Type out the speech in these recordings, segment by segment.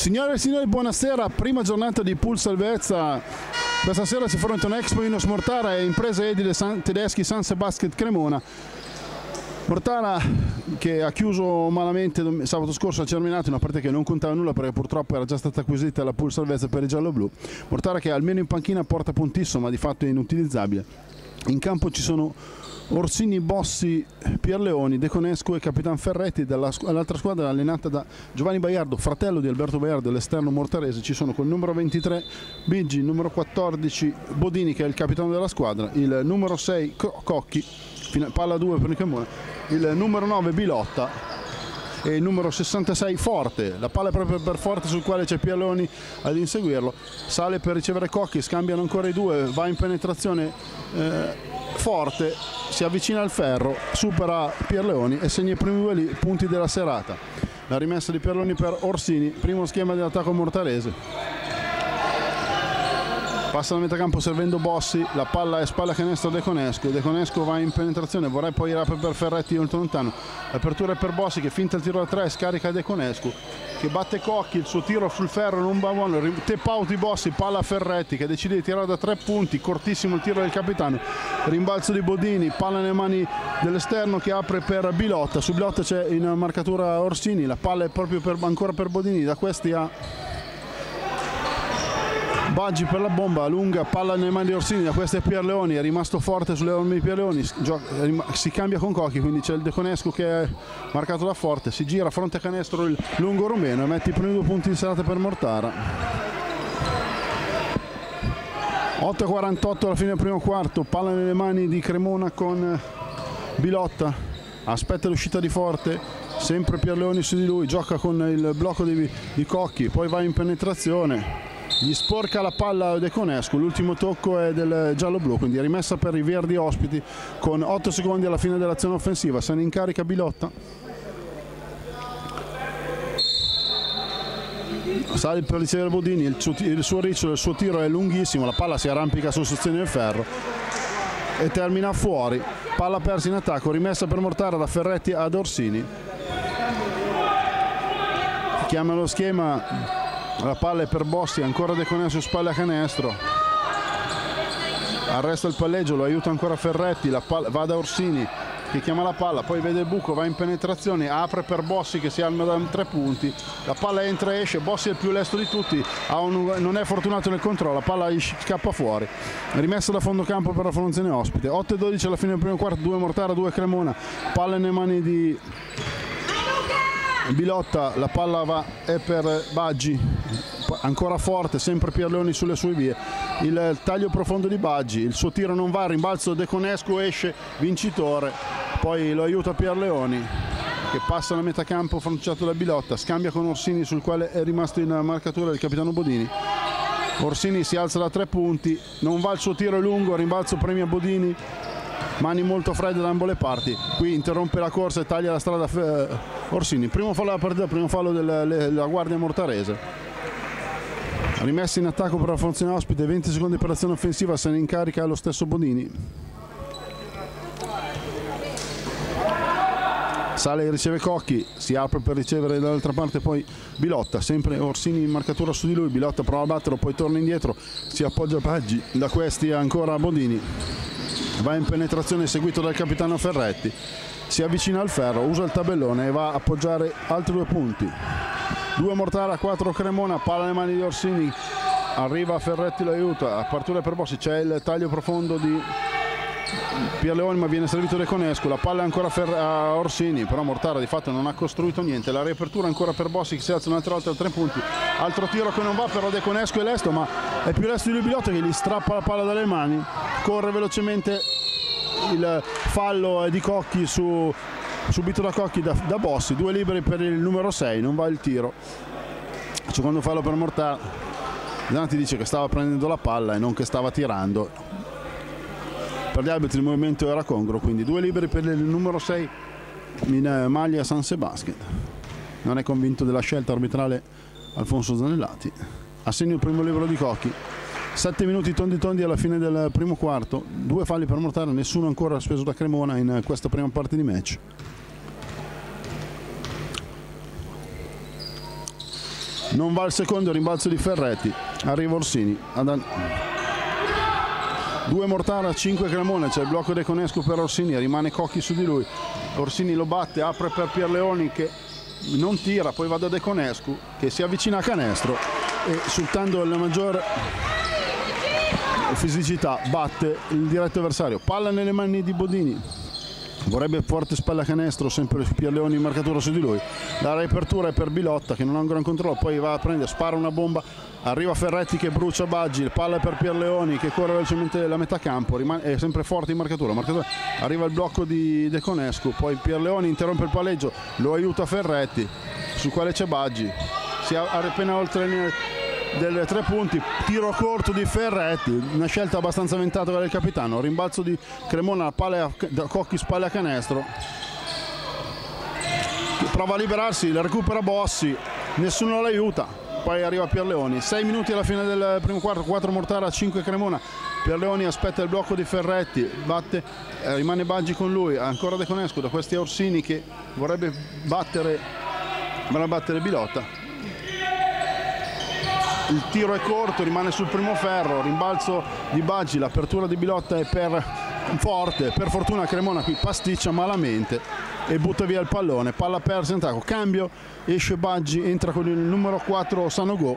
Signore e signori, buonasera, prima giornata di Pool Salvezza. Questa sera si affrontano Expo Inos Mortara e Imprese Edile Tedeschi Sanse Basket Cremona. Mortara che ha chiuso malamente sabato scorso a Cerminato, una partita che non contava nulla perché purtroppo era già stata acquisita la Pool Salvezza per i giallo-blu. Mortara che almeno in panchina porta puntissimo ma di fatto è inutilizzabile. In campo ci sono Orsini, Bossi, Pierleoni, De Conesco e Capitan Ferretti. Dall'altra squadra allenata da Giovanni Baiardo, fratello di Alberto Baiardo, l'esterno mortarese. Ci sono col numero 23 Biggi, il numero 14 Bodini che è il capitano della squadra, il numero 6 Cocchi, palla 2 per il Cremona, il numero 9 Bilotta e il numero 66 Forte. La palla è proprio per Forte sul quale c'è Pierleoni ad inseguirlo. Sale per ricevere Cocchi, scambiano ancora i due, va in penetrazione Forte, si avvicina al ferro, supera Pierleoni e segna i primi due punti della serata. La rimessa di Pierleoni per Orsini, primo schema dell'attacco mortarese. Passa la metà campo servendo Bossi, la palla è spalla canestro De Conesco. De Conesco va in penetrazione, vorrei poi ir per Ferretti molto lontano. L'apertura è per Bossi che finta il tiro da 3, scarica De Conesco che batte Cocchi, il suo tiro sul ferro non va buono, tap out di Bossi, palla a Ferretti che decide di tirare da 3 punti, cortissimo il tiro del capitano, rimbalzo di Bodini, palla nelle mani dell'esterno che apre per Bilotta. Su Bilotta c'è in marcatura Orsini, la palla è proprio ancora per Bodini, da questi a Baggi per la bomba, lunga, palla nelle mani di Orsini, da questa è Pierleoni, è rimasto forte sulle armi di Pierleoni, si cambia con Cocchi, quindi c'è il De Conesco che è marcato da Forte, si gira fronte a canestro il lungo rumeno e mette i primi 2 punti di serata per Mortara. 8:48 alla fine del primo quarto, palla nelle mani di Cremona con Bilotta, aspetta l'uscita di Forte, sempre Pierleoni su di lui, gioca con il blocco di Cocchi, poi va in penetrazione. Gli sporca la palla De Conesco, l'ultimo tocco è del giallo-blu, quindi è rimessa per i verdi ospiti con 8 secondi alla fine dell'azione offensiva. Se ne incarica Bilotta, sale per ricevere Bodini, il suo ricciolo, il suo tiro è lunghissimo, la palla si arrampica sul sostegno del ferro e termina fuori. Palla persa in attacco, rimessa per Mortara da Ferretti ad Orsini, chiama lo schema. La palla è per Bossi, ancora De Conesco spalle a canestro, arresta il palleggio, lo aiuta ancora Ferretti, la palla va da Orsini che chiama la palla, poi vede il buco, va in penetrazione, apre per Bossi che si arma da 3 punti, la palla entra e esce, Bossi è il più lesto di tutti, non è fortunato nel controllo, la palla scappa fuori, rimessa da fondo campo per la formazione ospite. 8:12 alla fine del primo quarto, 2 Mortara, 2 Cremona, palla nelle mani di Bilotta, la palla è per Baggi, ancora Forte, sempre Pierleoni sulle sue vie, il taglio profondo di Baggi, il suo tiro non va, rimbalzo De Conesco, esce vincitore, poi lo aiuta Pierleoni che passa la metà campo fronteggiato da Bilotta, scambia con Orsini sul quale è rimasto in marcatura il capitano Bodini. Orsini si alza da 3 punti, non va il suo tiro lungo, rimbalzo premia Bodini, mani molto fredde da ambo le parti, qui interrompe la corsa e taglia la strada Orsini, primo fallo della partita, primo fallo della guardia mortarese. Rimessa in attacco per la formazione ospite, 20 secondi per l'azione offensiva, se ne incarica lo stesso Bodini. Sale e riceve Cocchi, si apre per ricevere dall'altra parte poi Bilotta, sempre Orsini in marcatura su di lui, Bilotta prova a batterlo, poi torna indietro, si appoggia a Baggi, da questi ancora Bodini. Va in penetrazione seguito dal capitano Ferretti, si avvicina al ferro, usa il tabellone e va a appoggiare altri 2 punti. 2 Mortara, 4 Cremona, palla nelle mani di Orsini, arriva Ferretti, lo aiuta, apertura per Bossi, c'è il taglio profondo di Pierleoni ma viene servito De Conesco, la palla è ancora a Orsini, però Mortara di fatto non ha costruito niente, la riapertura ancora per Bossi che si alza un'altra volta a 3 punti, altro tiro che non va, però De Conesco è lesto, ma è più lesto di lui Bilotta che gli strappa la palla dalle mani, corre velocemente, il fallo è di Cocchi subito da Cocchi da Bossi, 2 liberi per il numero 6, non va il tiro. Secondo fallo per Mortara, Zanatti dice che stava prendendo la palla e non che stava tirando. Per gli arbitri il movimento era congruo, quindi 2 liberi per il numero 6 in maglia Sanse Basket. Non è convinto della scelta arbitrale Alfonso Zanellati. Assegna il primo libero di Cocchi. 7 minuti tondi alla fine del primo quarto, 2 falli per Mortara, nessuno ancora speso da Cremona in questa prima parte di match. non va il secondo rimbalzo di Ferretti, arriva Orsini, 2 Mortara, 5 Cremona, c'è il blocco De Conescu per Orsini, rimane Cocchi su di lui, Orsini lo batte, apre per Pierleoni che non tira, poi va da De Conescu che si avvicina a canestro e sfruttando la maggior fisicità batte il diretto avversario. Palla nelle mani di Bodini, vorrebbe forte spalla canestro, sempre Pierleoni in marcatura su di lui, la riapertura è per Bilotta che non ha un gran controllo, poi va a prendere, spara una bomba, arriva Ferretti che brucia Baggi, palla per Pierleoni che corre velocemente la metà campo, è sempre forte in marcatura, arriva il blocco di De Conescu, poi Pierleoni interrompe il palleggio, lo aiuta Ferretti sul quale c'è Baggi, si è appena oltre le delle 3 punti, tiro corto di Ferretti, una scelta abbastanza avventata del capitano, rimbalzo di Cremona, palla da Cocchi, spalle a canestro, prova a liberarsi, la recupera Bossi, nessuno l'aiuta, poi arriva Pierleoni, 6 minuti alla fine del primo quarto, 4 Mortara, 5 Cremona, Pierleoni aspetta il blocco di Ferretti, batte, rimane Baggi con lui, ancora De Conescu, da questi Orsini che vorrebbe battere Bilotta. Il tiro è corto, rimane sul primo ferro, rimbalzo di Baggi, l'apertura di Bilotta è per fortuna Cremona qui pasticcia malamente e butta via il pallone, palla persa in attacco, cambio, esce Baggi, entra con il numero 4 Sanogo.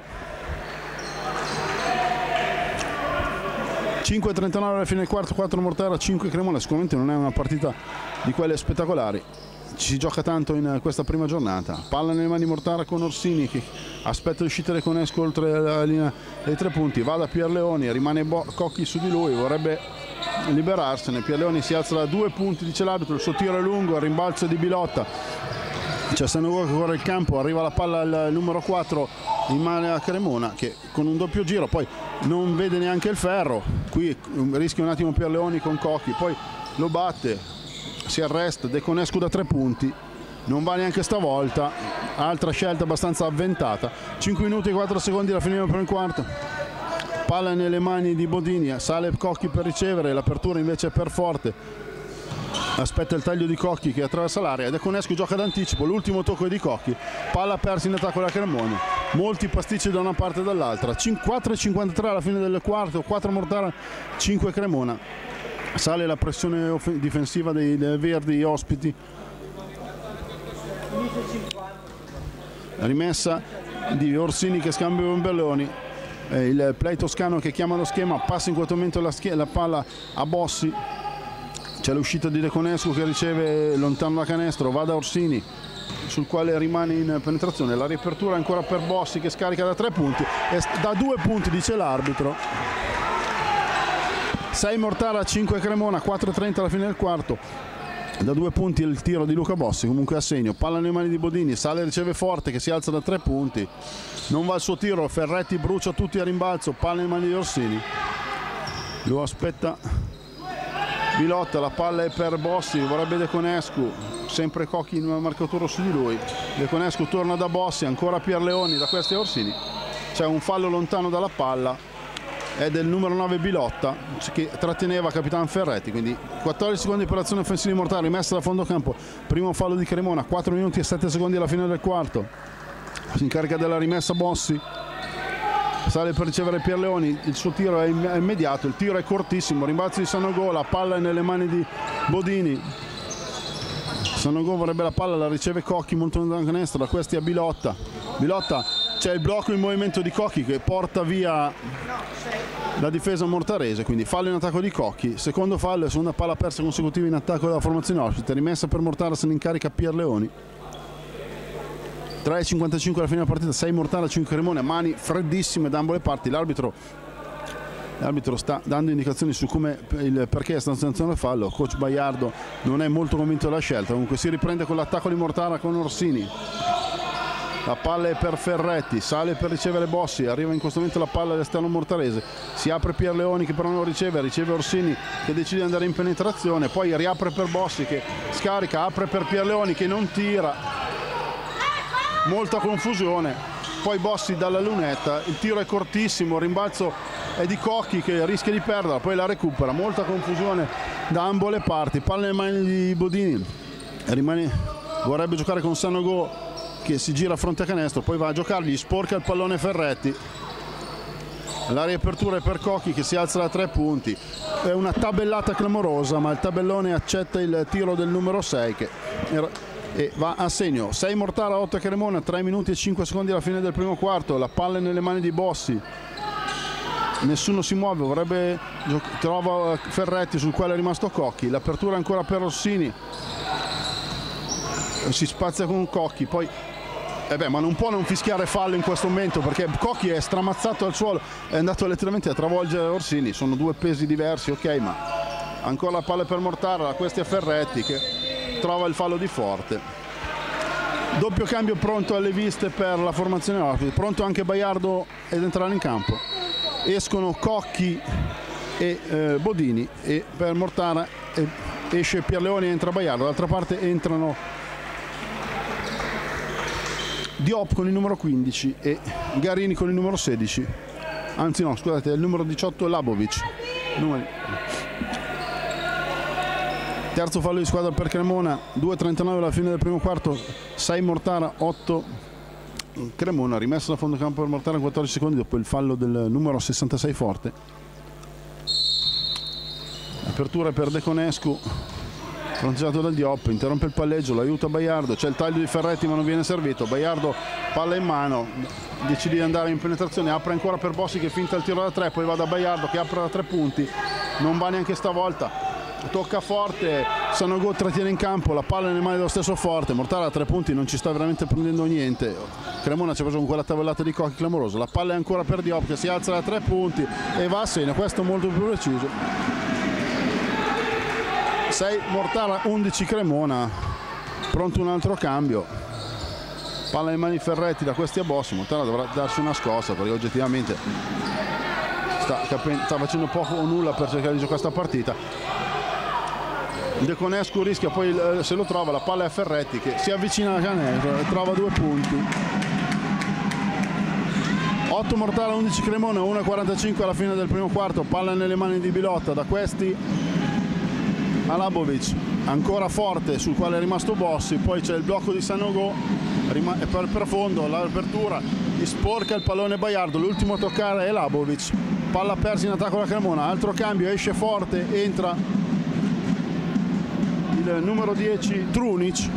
5:39 alla fine del quarto, 4 Mortara, 5 Cremona, sicuramente non è una partita di quelle spettacolari. Ci si gioca tanto in questa prima giornata, palla nelle mani Mortara con Orsini che aspetta l'uscita di Conescu oltre la linea dei 3 punti, va da Pierleoni, rimane Cocchi su di lui, vorrebbe liberarsene, Pierleoni si alza da 2 punti, dice l'arbitro, il suo tiro è lungo, il rimbalzo di Bilotta, c'è Sanogo che corre il campo, arriva la palla al numero 4 in mano a Cremona che con un doppio giro poi non vede neanche il ferro, qui rischia un attimo Pierleoni con Cocchi, poi lo batte, si arresta, De Conescu da 3 punti, non va neanche stavolta, altra scelta abbastanza avventata, 5 minuti e 4 secondi alla fine del primo quarto, palla nelle mani di Bodini, sale Cocchi per ricevere, l'apertura invece è per Forte, aspetta il taglio di Cocchi che attraversa l'area, De Conescu gioca d'anticipo, l'ultimo tocco è di Cocchi, palla persa in attacco da Cremona, molti pasticci da una parte e dall'altra, 4:53 alla fine del quarto, 4 Mortara, 5 Cremona. Sale la pressione difensiva dei Verdi ospiti, rimessa di Orsini che scambia con Belloni, il play toscano che chiama lo schema, passa in questo momento la palla a Bossi, c'è l'uscita di De Conescu che riceve lontano da canestro, va da Orsini sul quale rimane in penetrazione, la riapertura ancora per Bossi che scarica da 3 punti e da 2 punti dice l'arbitro. 6 Mortara, 5 Cremona, 4:30 alla fine del quarto, da 2 punti il tiro di Luca Bossi, comunque a segno, palla nelle mani di Bodini, sale, riceve Forte che si alza da 3 punti, non va il suo tiro, Ferretti brucia tutti a rimbalzo, palla nelle mani di Orsini, lo aspetta Bilotta, la palla è per Bossi, vorrebbe De Conescu, sempre Cocchi in una marcatura su di lui, De Conescu torna da Bossi, ancora Pierleoni, da questi Orsini, c'è un fallo lontano dalla palla, è del numero 9 Bilotta che tratteneva Capitan Ferretti, quindi 14 secondi per azione offensiva di Mortara, rimessa da fondo campo, primo fallo di Cremona, 4 minuti e 7 secondi alla fine del quarto, si incarica della rimessa Bossi, sale per ricevere Pierleoni, il suo tiro è immediato, il tiro è cortissimo, rimbalzo di Sanogo, la palla è nelle mani di Bodini, Sanogo vorrebbe la palla, la riceve Cocchi molto lontano dal canestro, da questi a Bilotta, c'è il blocco in movimento di Cocchi che porta via la difesa mortarese, quindi fallo in attacco di Cocchi, secondo fallo e seconda palla persa consecutiva in attacco della formazione ospite, rimessa per Mortara, se ne incarica Pierleoni. 3:55 alla fine della partita, 6 Mortara, 5 Cremona, mani freddissime da ambo le parti, l'arbitro sta dando indicazioni su come il perché sta sanzionando il fallo, coach Baiardo non è molto convinto della scelta, comunque si riprende con l'attacco di Mortara con Orsini. La palla è per Ferretti, sale per ricevere Bossi, arriva in questo momento la palla all'esterno mortarese, si apre Pierleoni che però non riceve Orsini che decide di andare in penetrazione, poi riapre per Bossi che scarica, apre per Pierleoni che non tira, molta confusione, poi Bossi dalla lunetta, il tiro è cortissimo, il rimbalzo è di Cocchi che rischia di perderla, poi la recupera, molta confusione da ambo le parti, palla nelle mani di Bodini, vorrebbe giocare con Sanogo, che si gira a fronte a canestro, poi va a giocargli, sporca il pallone Ferretti. La riapertura è per Cocchi che si alza da 3 punti. È una tabellata clamorosa, ma il tabellone accetta il tiro del numero 6 e va a segno. 6 Mortara, 8 Cremona, 3 minuti e 5 secondi alla fine del primo quarto. La palla è nelle mani di Bossi. Nessuno si muove, trova Ferretti sul quale è rimasto Cocchi. L'apertura è ancora per Rossini. Si spazia con Cocchi, poi ma non può non fischiare fallo in questo momento, perché Cocchi è stramazzato al suolo, è andato letteralmente a travolgere Orsini. Sono 2 pesi diversi, ok, ma ancora la palla per Mortara. Questi è Ferretti che trova il fallo di Forte. Doppio cambio pronto alle viste per la formazione ospite, pronto anche Baiardo ad entrare in campo. Escono Cocchi e Bodini, e per Mortara esce Pierleoni e entra Baiardo. D'altra parte entrano Diop con il numero 15 e Garini con il numero 16, anzi no, scusate, il numero 18 Labovic. Terzo fallo di squadra per Cremona, 2:39 alla fine del primo quarto, 6 Mortara, 8 Cremona. Rimessa da fondo campo per Mortara in 14 secondi dopo il fallo del numero 66 Forte. Apertura per Deconescu, fronteggiato dal Diop, interrompe il palleggio, lo aiuta Baiardo, c'è il taglio di Ferretti ma non viene servito. Baiardo, palla in mano, decide di andare in penetrazione, apre ancora per Bossi che finta il tiro da 3, poi va da Baiardo che apre da 3 punti, non va neanche stavolta, tocca Forte, Sanogo trattiene in campo, la palla nelle mani dello stesso Forte. Mortara a 3 punti non ci sta veramente prendendo niente. Cremona ci ha preso con quella tavellata di Cocchi clamorosa. La palla è ancora per Diop che si alza da 3 punti e va a segno, questo molto più preciso. 6 Mortara, 11 Cremona. Pronto un altro cambio, palla in mani Ferretti da questi a Bossi. Mortara dovrà darsi una scossa perché oggettivamente sta facendo poco o nulla per cercare di giocare questa partita. Deconescu rischia, poi se lo trova, la palla è a Ferretti che si avvicina alla canestro e trova 2 punti. 8 Mortara, 11 Cremona, 1:45 alla fine del primo quarto. Palla nelle mani di Bilotta, da questi a Labovic, ancora Forte sul quale è rimasto Bossi, poi c'è il blocco di Sanogo per fondo, l'apertura, sporca il pallone Baiardo, l'ultimo a toccare è Labovic. Palla persa in attacco la Cremona, altro cambio, esce Forte, entra il numero 10 Trunic.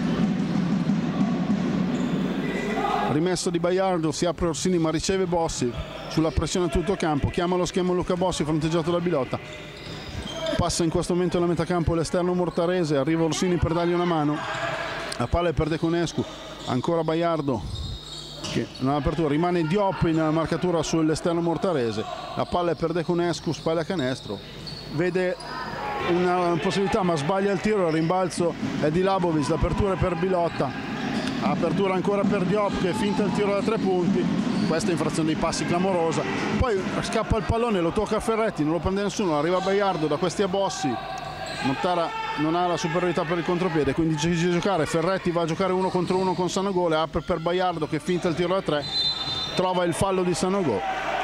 Rimesso di Baiardo, si apre Orsini ma riceve Bossi sulla pressione a tutto campo, chiama lo schema Luca Bossi fronteggiato da Bilotta. Passa in questo momento alla metà campo l'esterno mortarese, arriva Orsini per dargli una mano, la palla è per Deconescu, ancora Baiardo che non ha apertura, rimane Diop in marcatura sull'esterno mortarese, la palla è per Deconescu, spalla a canestro, vede una possibilità ma sbaglia il tiro, il rimbalzo è di Labovic, l'apertura è per Bilotta, apertura ancora per Diop che finta il tiro da 3 punti. Questa infrazione dei passi clamorosa, poi scappa il pallone, lo tocca a Ferretti, non lo prende nessuno, arriva Baiardo da questi a Bossi. Mortara non ha la superiorità per il contropiede, quindi decide di giocare. Ferretti va a giocare 1 contro 1 con Sanogo, apre per Baiardo che finta il tiro da 3, trova il fallo di Sanogo.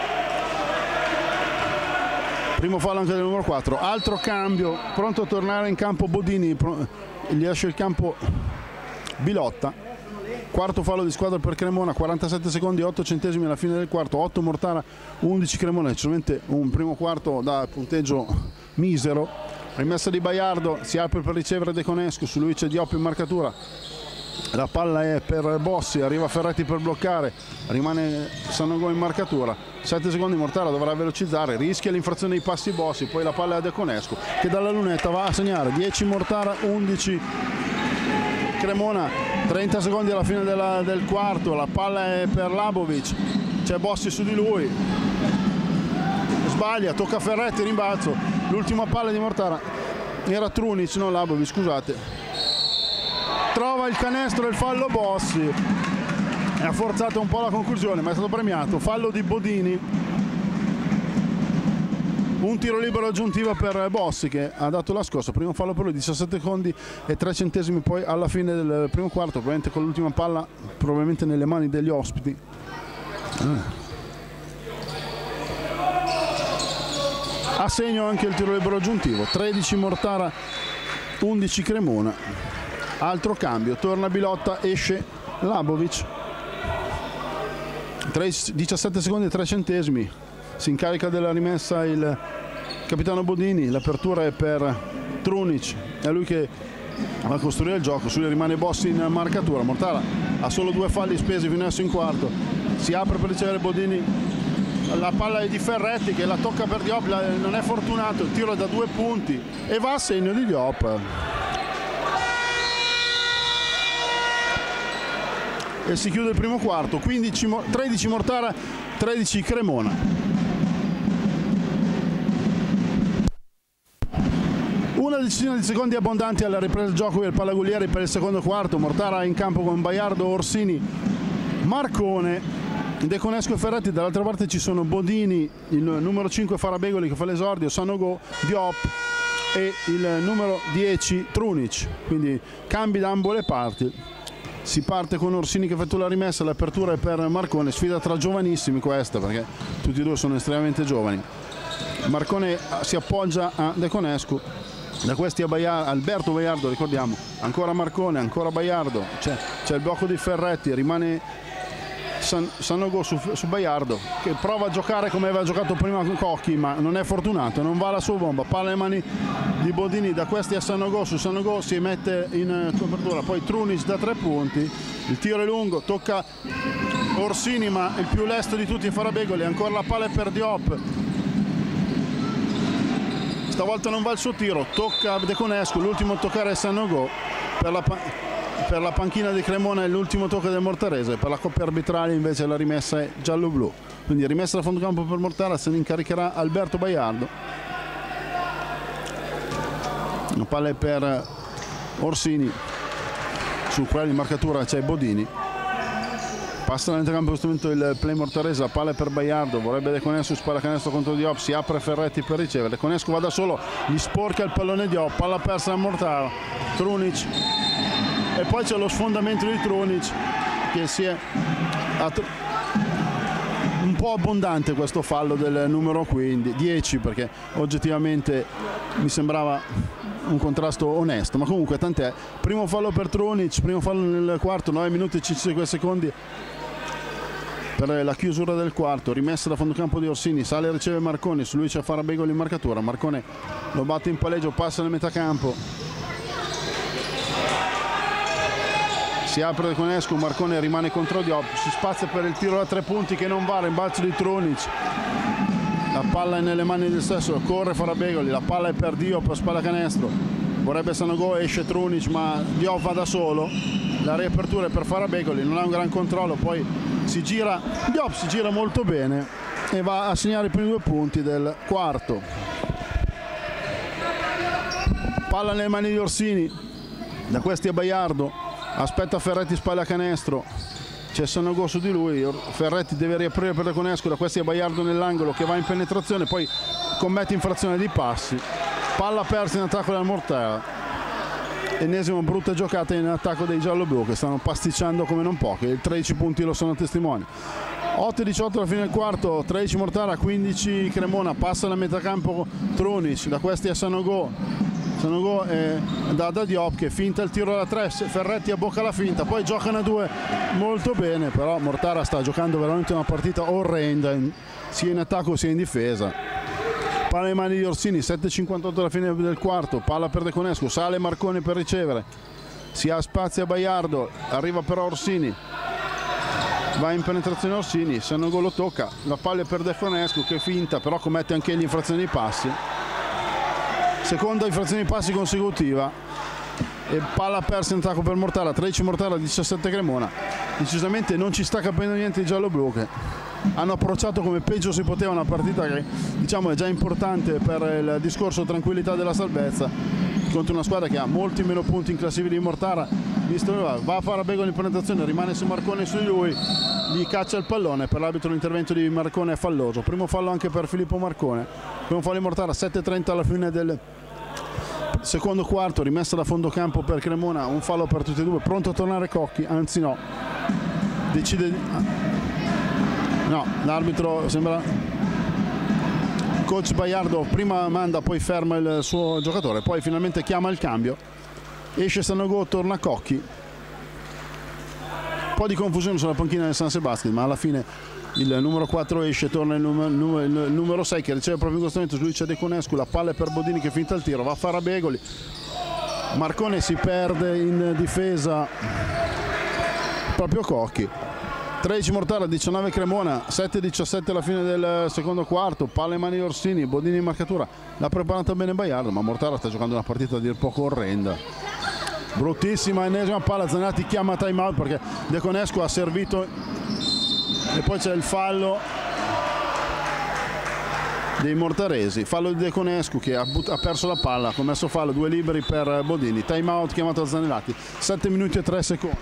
Primo fallo anche del numero 4, altro cambio, pronto a tornare in campo Bodini, gli esce il campo Bilotta. Quarto fallo di squadra per Cremona, 47 secondi, 8 centesimi alla fine del quarto, 8 Mortara, 11 Cremona, decisamente un primo quarto da punteggio misero. Rimessa di Baiardo, si apre per ricevere Deconescu, su lui c'è Diop in marcatura, la palla è per Bossi, arriva Ferretti per bloccare, rimane Sanogo in marcatura, 7 secondi, Mortara dovrà velocizzare, rischia l'infrazione dei passi Bossi, poi la palla è a Deconescu che dalla lunetta va a segnare, 10 Mortara, 11 Cremona, 30 secondi alla fine del quarto, la palla è per Labovic, c'è Bossi su di lui, sbaglia, tocca Ferretti, rimbalzo, l'ultima palla di Mortara, era Trunic, non Labovic, scusate, trova il canestro e il fallo Bossi, ha forzato un po' la conclusione ma è stato premiato, fallo di Bodini. Un tiro libero aggiuntivo per Bossi che ha dato la scossa, primo fallo per lui, 17 secondi e 3 centesimi poi alla fine del primo quarto, probabilmente con l'ultima palla, probabilmente nelle mani degli ospiti. A segno anche il tiro libero aggiuntivo, 13 Mortara, 11 Cremona. Altro cambio, torna Bilotta, esce Labovic, 17 secondi e 3 centesimi, si incarica della rimessa il capitano Bodini, l'apertura è per Trunic, è lui che va a costruire il gioco, su lui rimane Bossi in marcatura. Mortara ha solo 2 falli spesi fino adesso in quarto, si apre per ricevere Bodini, la palla è di Ferretti che la tocca per Diop, non è fortunato, il tiro è da 2 punti e va a segno di Diop. E si chiude il primo quarto, 13 Mortara, 13 Cremona. Una decina di secondi abbondanti alla ripresa del gioco del Palaguglieri per il secondo quarto. Mortara in campo con Baiardo, Orsini, Marcone, De Conesco e Ferretti. Dall'altra parte ci sono Bodini, il numero 5 Farabegoli che fa l'esordio, Sanogo, Diop e il numero 10 Trunic. Quindi cambi da ambo le parti. Si parte con Orsini che effettua la rimessa, l'apertura è per Marcone, sfida tra giovanissimi questa perché tutti e due sono estremamente giovani. Marcone si appoggia a De Conescu, da questi a Alberto Baiardo, ricordiamo, ancora Marcone, ancora Baiardo, c'è il blocco di Ferretti, rimane Sanogo su Baiardo che prova a giocare come aveva giocato prima con Cocchi ma non è fortunato, non va la sua bomba, palla alle mani di Bodini, da questi a Sanogo, su Sanogo si mette in copertura, poi Trunic da 3 punti, il tiro è lungo, tocca Orsini ma il più lesto di tutti è Farabegoli, ancora la palla è per Diop, stavolta non va il suo tiro, tocca De Conescu, l'ultimo a toccare è Sanogo, per la panchina di Cremona è l'ultimo tocco del mortarese, per la coppia arbitrale invece la rimessa è giallo-blu, quindi rimessa da fondo campo per Mortara, se ne incaricherà Alberto Baiardo. La palla è per Orsini, sul quale in marcatura c'è Bodini, passa nell'entrecampo in questo momento il play mortarese, la palla è per Baiardo, vorrebbe De Conescu, spalla canestro contro Diop, si apre Ferretti per ricevere, De Conescu va da solo, gli sporca il pallone Diop, palla persa da Mortara, Trunic, e poi c'è lo sfondamento di Trunic che si è un po' abbondante questo fallo del numero 10 perché oggettivamente mi sembrava un contrasto onesto, ma comunque tant'è. Primo fallo per Trunic, primo fallo nel quarto, 9 minuti e 5 secondi per la chiusura del quarto, rimessa da fondo campo di Orsini, sale e riceve Marcone, su lui c'è Farabegoli in marcatura, Marcone lo batte in palleggio, passa nel metà campo, si apre De Conescu, Marcone rimane contro Diop, si spazia per il tiro da 3 punti che non va, rimbalzo di Trunic, la palla è nelle mani del stesso, corre Farabegoli, la palla è per Diop, spalla canestro, vorrebbe Sanogo, esce Trunic ma Diop va da solo, la riapertura è per Farabegoli, non ha un gran controllo, poi Diop si gira molto bene e va a segnare i primi 2 punti del quarto. Palla nelle mani di Orsini, da questi a Baiardo, aspetta Ferretti, spalla canestro, c'è Sanogo su di lui, Ferretti deve riaprire per De Conescu, da questi a Baiardo nell'angolo che va in penetrazione, poi commette infrazione di passi, palla persa in attacco dal Mortara, ennesima brutta giocata in attacco dei gialloblu che stanno pasticciando come non pochi, i 13 punti lo sono testimoni. 8-18 alla fine del quarto, 13 Mortara, 15 Cremona, passa la metà campo Trunic, da questi a Sanogo da Diop che finta il tiro da 3, Ferretti abbocca la finta, poi giocano a 2 molto bene, però Mortara sta giocando veramente una partita orrenda sia in attacco sia in difesa. Palla in mani di Orsini, 7-58 alla fine del quarto, palla per De Conescu, sale Marcone per ricevere, si ha spazio a Baiardo, arriva però Orsini, va in penetrazione Orsini, Sanogo lo tocca, la palla è per De Conescu che finta, però commette anche gli infrazioni di passi, seconda infrazione di passi consecutiva e palla persa in attacco per Mortara, 13 Mortara, 17 Cremona. Decisamente non ci sta capendo niente i gialloblu che hanno approcciato come peggio si poteva una partita che diciamo è già importante per il discorso tranquillità della salvezza contro una squadra che ha molti meno punti in classifica di Mortara. Va a Farabegoli in penetrazione, rimane su Marcone, su di lui, gli caccia il pallone, per l'arbitro l'intervento di Marcone è falloso, primo fallo anche per Filippo Marcone, primo fallo di Mortara, 7-30 alla fine del secondo quarto, rimessa da fondo campo per Cremona, un fallo per tutti e due, pronto a tornare Cocchi, anzi no, decide no, l'arbitro sembra coach Baiardo prima manda poi ferma il suo giocatore, poi finalmente chiama il cambio, esce Sanogo, torna Cocchi, po' di confusione sulla panchina del Sanse Basket, ma alla fine il numero 4 esce, torna il numero 6 che riceve proprio in questo momento, lui c'è De Conescu, la palla è per Bodini che finta il tiro, va a fare a Begoli, Marcone si perde in difesa proprio Cocchi. 13 Mortara, 19 Cremona, 7-17 alla fine del secondo quarto, palla in mani di Orsini, Bodini in marcatura, l'ha preparata bene Baiardo, ma Mortara sta giocando una partita a dir poco orrenda. Bruttissima, ennesima palla, Zanetti chiama time out perché De Conescu ha servito e poi c'è il fallo dei mortaresi, fallo di De Conescu che ha perso la palla, ha commesso fallo, 2 liberi per Bodini, time out chiamato a Zanellati, 7 minuti e 3 secondi.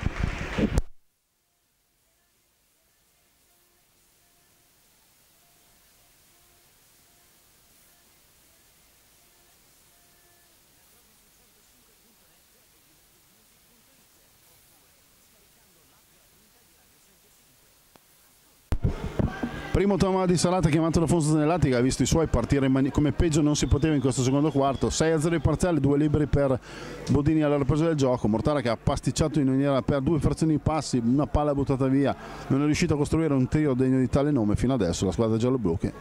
Primo Tommaso di Salata chiamato da Alfonso Zanellati che ha visto i suoi partire come peggio non si poteva in questo secondo quarto. 6-0 i parziali, 2 liberi per Bodini alla ripresa del gioco. Mortara che ha pasticciato in maniera per 2 frazioni di passi, una palla buttata via, non è riuscito a costruire un trio degno di tale nome fino adesso la squadra giallo-blu che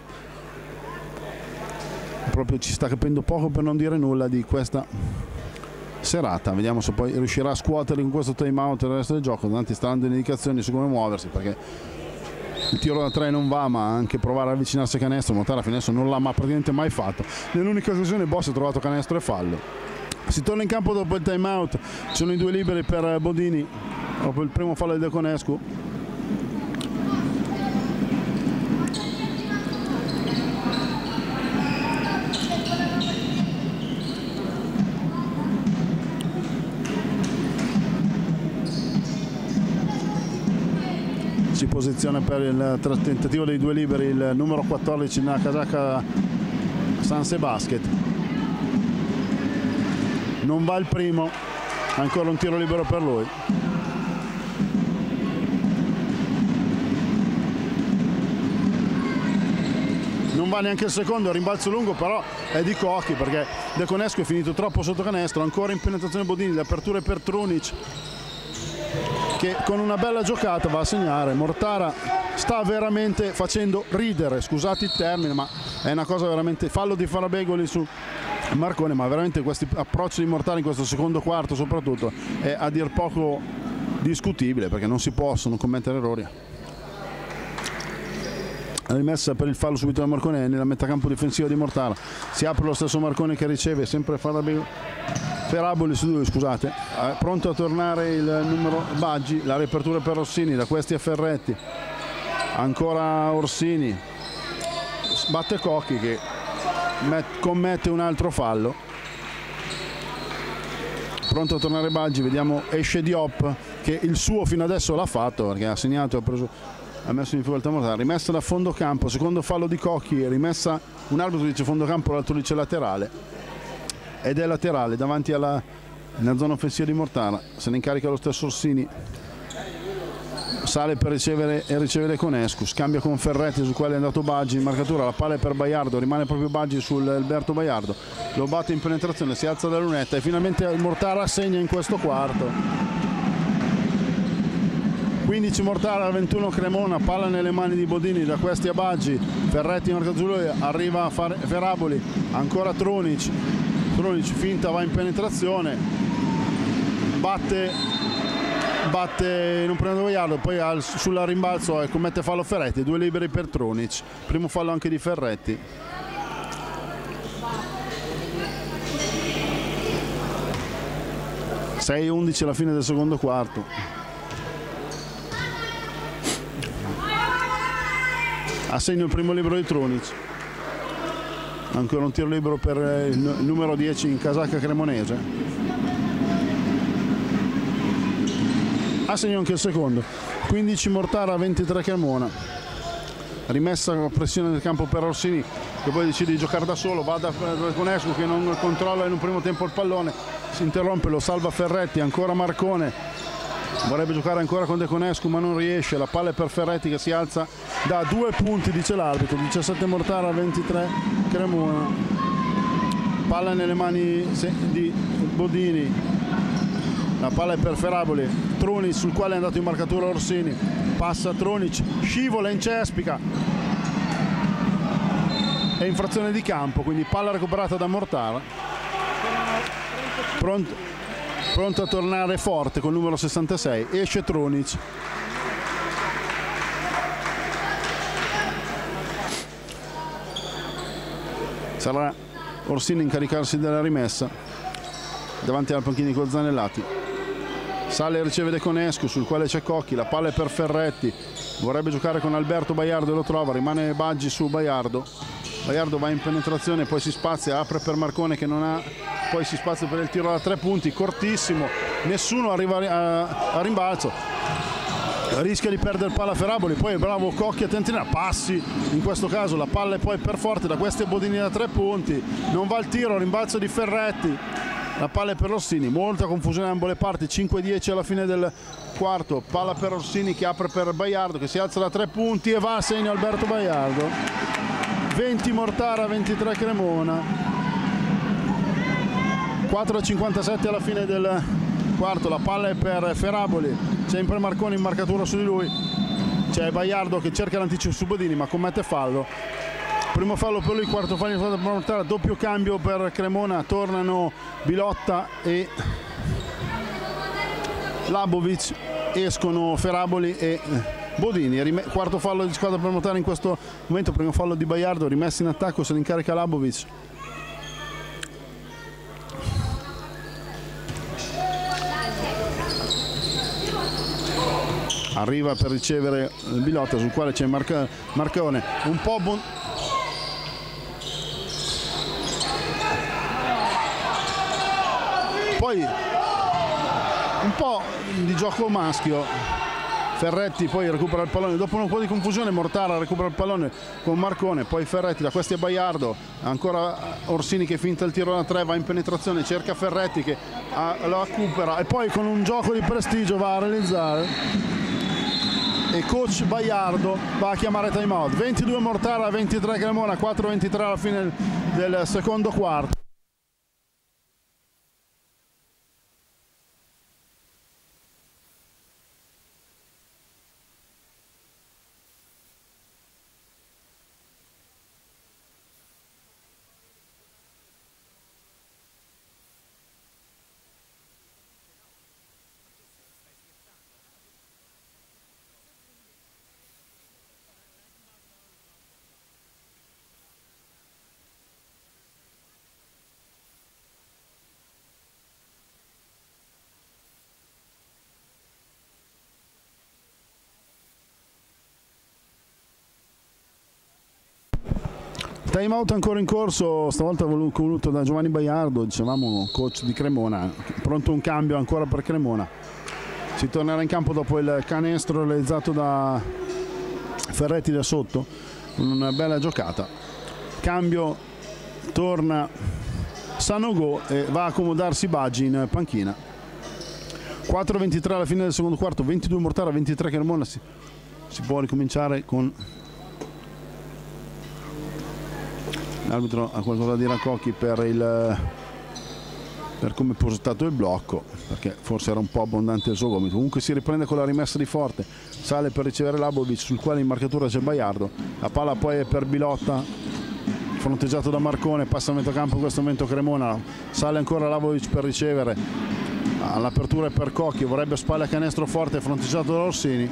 proprio ci sta capendo poco per non dire nulla di questa serata. Vediamo se poi riuscirà a scuotere in questo time out il resto del gioco. Tanti sta dando indicazioni su come muoversi perché il tiro da 3 non va, ma anche provare a avvicinarsi a canestro. Mortara fino adesso non l'ha praticamente mai fatto. Nell'unica occasione Boss ha trovato canestro e fallo. Si torna in campo dopo il time out, ci sono i 2 liberi per Bodini dopo il primo fallo di De Conescu. Si posiziona per il tentativo dei 2 liberi il numero 14 nella casacca Sanse Basket. Non va il primo, ancora un tiro libero per lui. Non va neanche il secondo, rimbalzo lungo però è di Cocchi perché De Conescu è finito troppo sotto canestro, ancora in penetrazione Bodini, l'apertura è per Trunic che con una bella giocata va a segnare. Mortara sta veramente facendo ridere, scusate il termine, ma è una cosa veramente, fallo di Farabegoli su Marcone, ma veramente questi approcci di Mortara in questo secondo quarto soprattutto è a dir poco discutibile perché non si possono commettere errori. Rimessa per il fallo subito da Marcone nella metà campo difensiva di Mortara, si apre lo stesso Marcone che riceve, sempre Feraboli su lui, scusate, pronto a tornare il numero Baggi, la riapertura per Orsini, da questi a Ferretti, ancora Orsini, batte Cocchi che commette un altro fallo, pronto a tornare Baggi, vediamo esce Diop che il suo fino adesso l'ha fatto perché ha segnato, ha messo in difficoltà Mortara, rimessa da fondo campo, secondo fallo di Cocchi, rimessa, un arbitro dice fondo campo, l'altro dice laterale ed è laterale davanti nella zona offensiva di Mortara, se ne incarica lo stesso Orsini, sale per ricevere e riceve De Conescu, scambia con Ferretti su quale è andato Baggi in marcatura, la palla è per Baiardo, rimane proprio Baggi sul Alberto Baiardo, lo batte in penetrazione, si alza da lunetta e finalmente il Mortara segna in questo quarto. 15 Mortara, 21 Cremona, palla nelle mani di Bodini, da questi a Baggi, Ferretti in marcatura, arriva a Feraboli, ancora Trunic finta, va in penetrazione, batte non prende Baiardo, poi sulla rimbalzo commette fallo Ferretti, 2 liberi per Trunic, primo fallo anche di Ferretti. (6-11) alla fine del secondo quarto. Assegno il primo libero di Trunic, ancora un tiro libero per il numero 10 in casacca cremonese, assegno anche il secondo. 15 Mortara, 23 Cremona, rimessa la pressione del campo per Orsini che poi decide di giocare da solo, va da Conescu che non controlla in un primo tempo il pallone, si interrompe, lo salva Ferretti, ancora Marcone, vorrebbe giocare ancora con De Conescu ma non riesce, la palla è per Ferretti che si alza da 2 punti, dice l'arbitro. 17 Mortara, 23 Cremona, palla nelle mani di Bodini, la palla è per Feraboli, Trunic sul quale è andato in marcatura Orsini, passa Trunic, scivola, incespica, è infrazione di campo, quindi palla recuperata da Mortara, pronto a tornare forte col numero 66, esce Trunic. Sarà Orsini a incaricarsi della rimessa davanti al panchino con Zanellati. Sale e riceve De Conescu, sul quale c'è Cocchi, la palla è per Ferretti, vorrebbe giocare con Alberto Baiardo e lo trova, rimane Baggi su Baiardo. Baiardo va in penetrazione, poi si spazia, apre per Marcone che non ha, poi si spazia per il tiro da 3 punti, cortissimo, nessuno arriva a rimbalzo, rischia di perdere palla Feraboli, poi è bravo Cocchi a tenere passi, in questo caso la palla è poi per Forte, da questi Bodini da 3 punti, non va il tiro, rimbalzo di Ferretti, la palla è per Orsini, molta confusione da ambo le parti, 5-10 alla fine del quarto, palla per Orsini che apre per Baiardo che si alza da 3 punti e va a segno Alberto Baiardo. 20 Mortara, 23 Cremona, 4,57 alla fine del quarto, la palla è per Feraboli, sempre Marconi in marcatura su di lui, c'è Baiardo che cerca l'anticipo su Bodini ma commette fallo, primo fallo per lui, quarto fallo per Mortara, doppio cambio per Cremona, tornano Bilotta e Labovic, escono Feraboli e Bodini, quarto fallo di squadra per Mortara in questo momento, primo fallo di Baiardo, rimesso in attacco, se ne incarica Labovic. Arriva per ricevere Bilotta, sul quale c'è Marcone, un po' poi un po' di gioco maschio. Ferretti poi recupera il pallone, dopo un po' di confusione Mortara recupera il pallone con Marcone, poi Ferretti, da questi è Baiardo, ancora Orsini che finta il tiro da 3, va in penetrazione, cerca Ferretti che lo recupera e poi con un gioco di prestigio va a realizzare e coach Baiardo va a chiamare time out. 22 Mortara, 23 Cremona, 4-23 alla fine del secondo quarto. Time out ancora in corso, stavolta voluto da Giovanni Baiardo, dicevamo coach di Cremona, pronto un cambio ancora per Cremona. Si tornerà in campo dopo il canestro realizzato da Ferretti da sotto, una bella giocata. Cambio, torna Sanogo e va a accomodarsi Baggi in panchina. 4-23 alla fine del secondo quarto, 22 Mortara, 23 Cremona, si può ricominciare con... L'arbitro ha qualcosa da dire a Cocchi per come è postato il blocco, perché forse era un po' abbondante il suo gomito. Comunque si riprende con la rimessa di Forte, sale per ricevere Labovic, sul quale in marcatura c'è Baiardo, la palla poi è per Bilotta, fronteggiato da Marcone, passa a metà campo in questo momento Cremona, sale ancora Labovic per ricevere, all'apertura è per Cocchi, vorrebbe spalle a canestro Forte, fronteggiato da Orsini.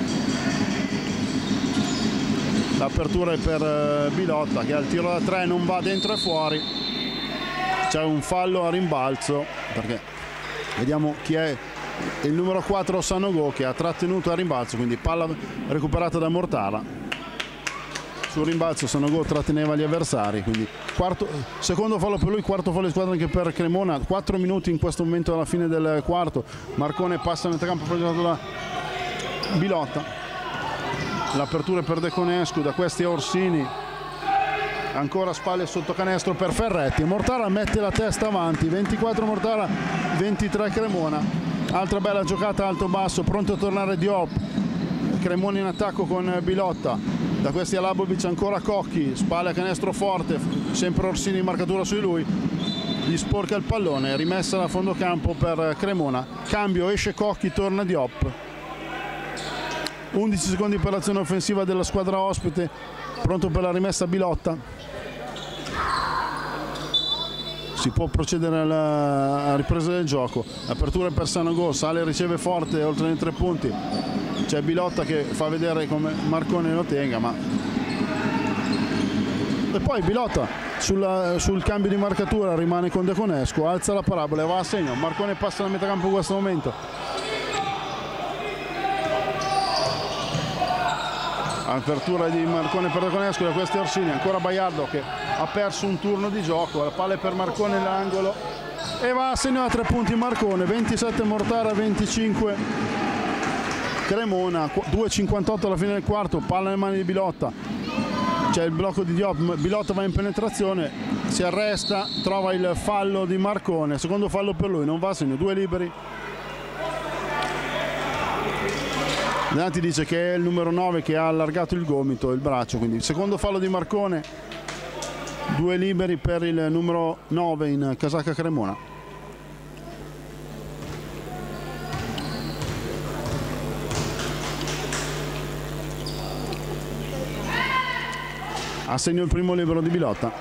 L'apertura è per Bilotta che al tiro da 3 non va dentro e fuori, c'è un fallo a rimbalzo, perché vediamo chi è il numero 4 Sanogo che ha trattenuto a rimbalzo, quindi palla recuperata da Mortara, sul rimbalzo Sanogo tratteneva gli avversari, quindi secondo fallo per lui, quarto fallo di squadra anche per Cremona. 4 minuti in questo momento alla fine del quarto, Marcone passa nel campo progettato da Bilotta. L'apertura per De Conescu, da questi a Orsini, ancora spalle sotto canestro per Ferretti, Mortara mette la testa avanti, 24 Mortara, 23 Cremona, altra bella giocata alto-basso, pronto a tornare Diop, Cremona in attacco con Bilotta, da questi a Labovic ancora Cocchi, spalle a canestro Forte, sempre Orsini in marcatura su di lui, gli sporca il pallone, rimessa da fondo campo per Cremona, cambio, esce Cocchi, torna Diop. 11 secondi per l'azione offensiva della squadra ospite, pronto per la rimessa Bilotta. Si può procedere alla ripresa del gioco, apertura per Sanogo, sale e riceve forte oltre i 3 punti, c'è Bilotta che fa vedere come Marcone lo tenga, ma e poi Bilotta sul cambio di marcatura rimane con De Conesco, alza la parabola e va a segno. Marcone passa da metà campo in questo momento, apertura di Marcone per De Conesco, da questi Orsini, ancora Baiardo che ha perso un turno di gioco, la palla è per Marcone nell'angolo e va a segno a 3 punti Marcone. 27 Mortara, 25 Cremona, 2,58 alla fine del quarto, palla nelle mani di Bilotta. C'è il blocco di Diop, Bilotta va in penetrazione, si arresta, trova il fallo di Marcone, secondo fallo per lui, non va a segno, 2 liberi. Donati dice che è il numero 9 che ha allargato il gomito, il braccio, quindi secondo fallo di Marcone, 2 liberi per il numero 9 in casacca Cremona. A segno il primo libero di Bilotta.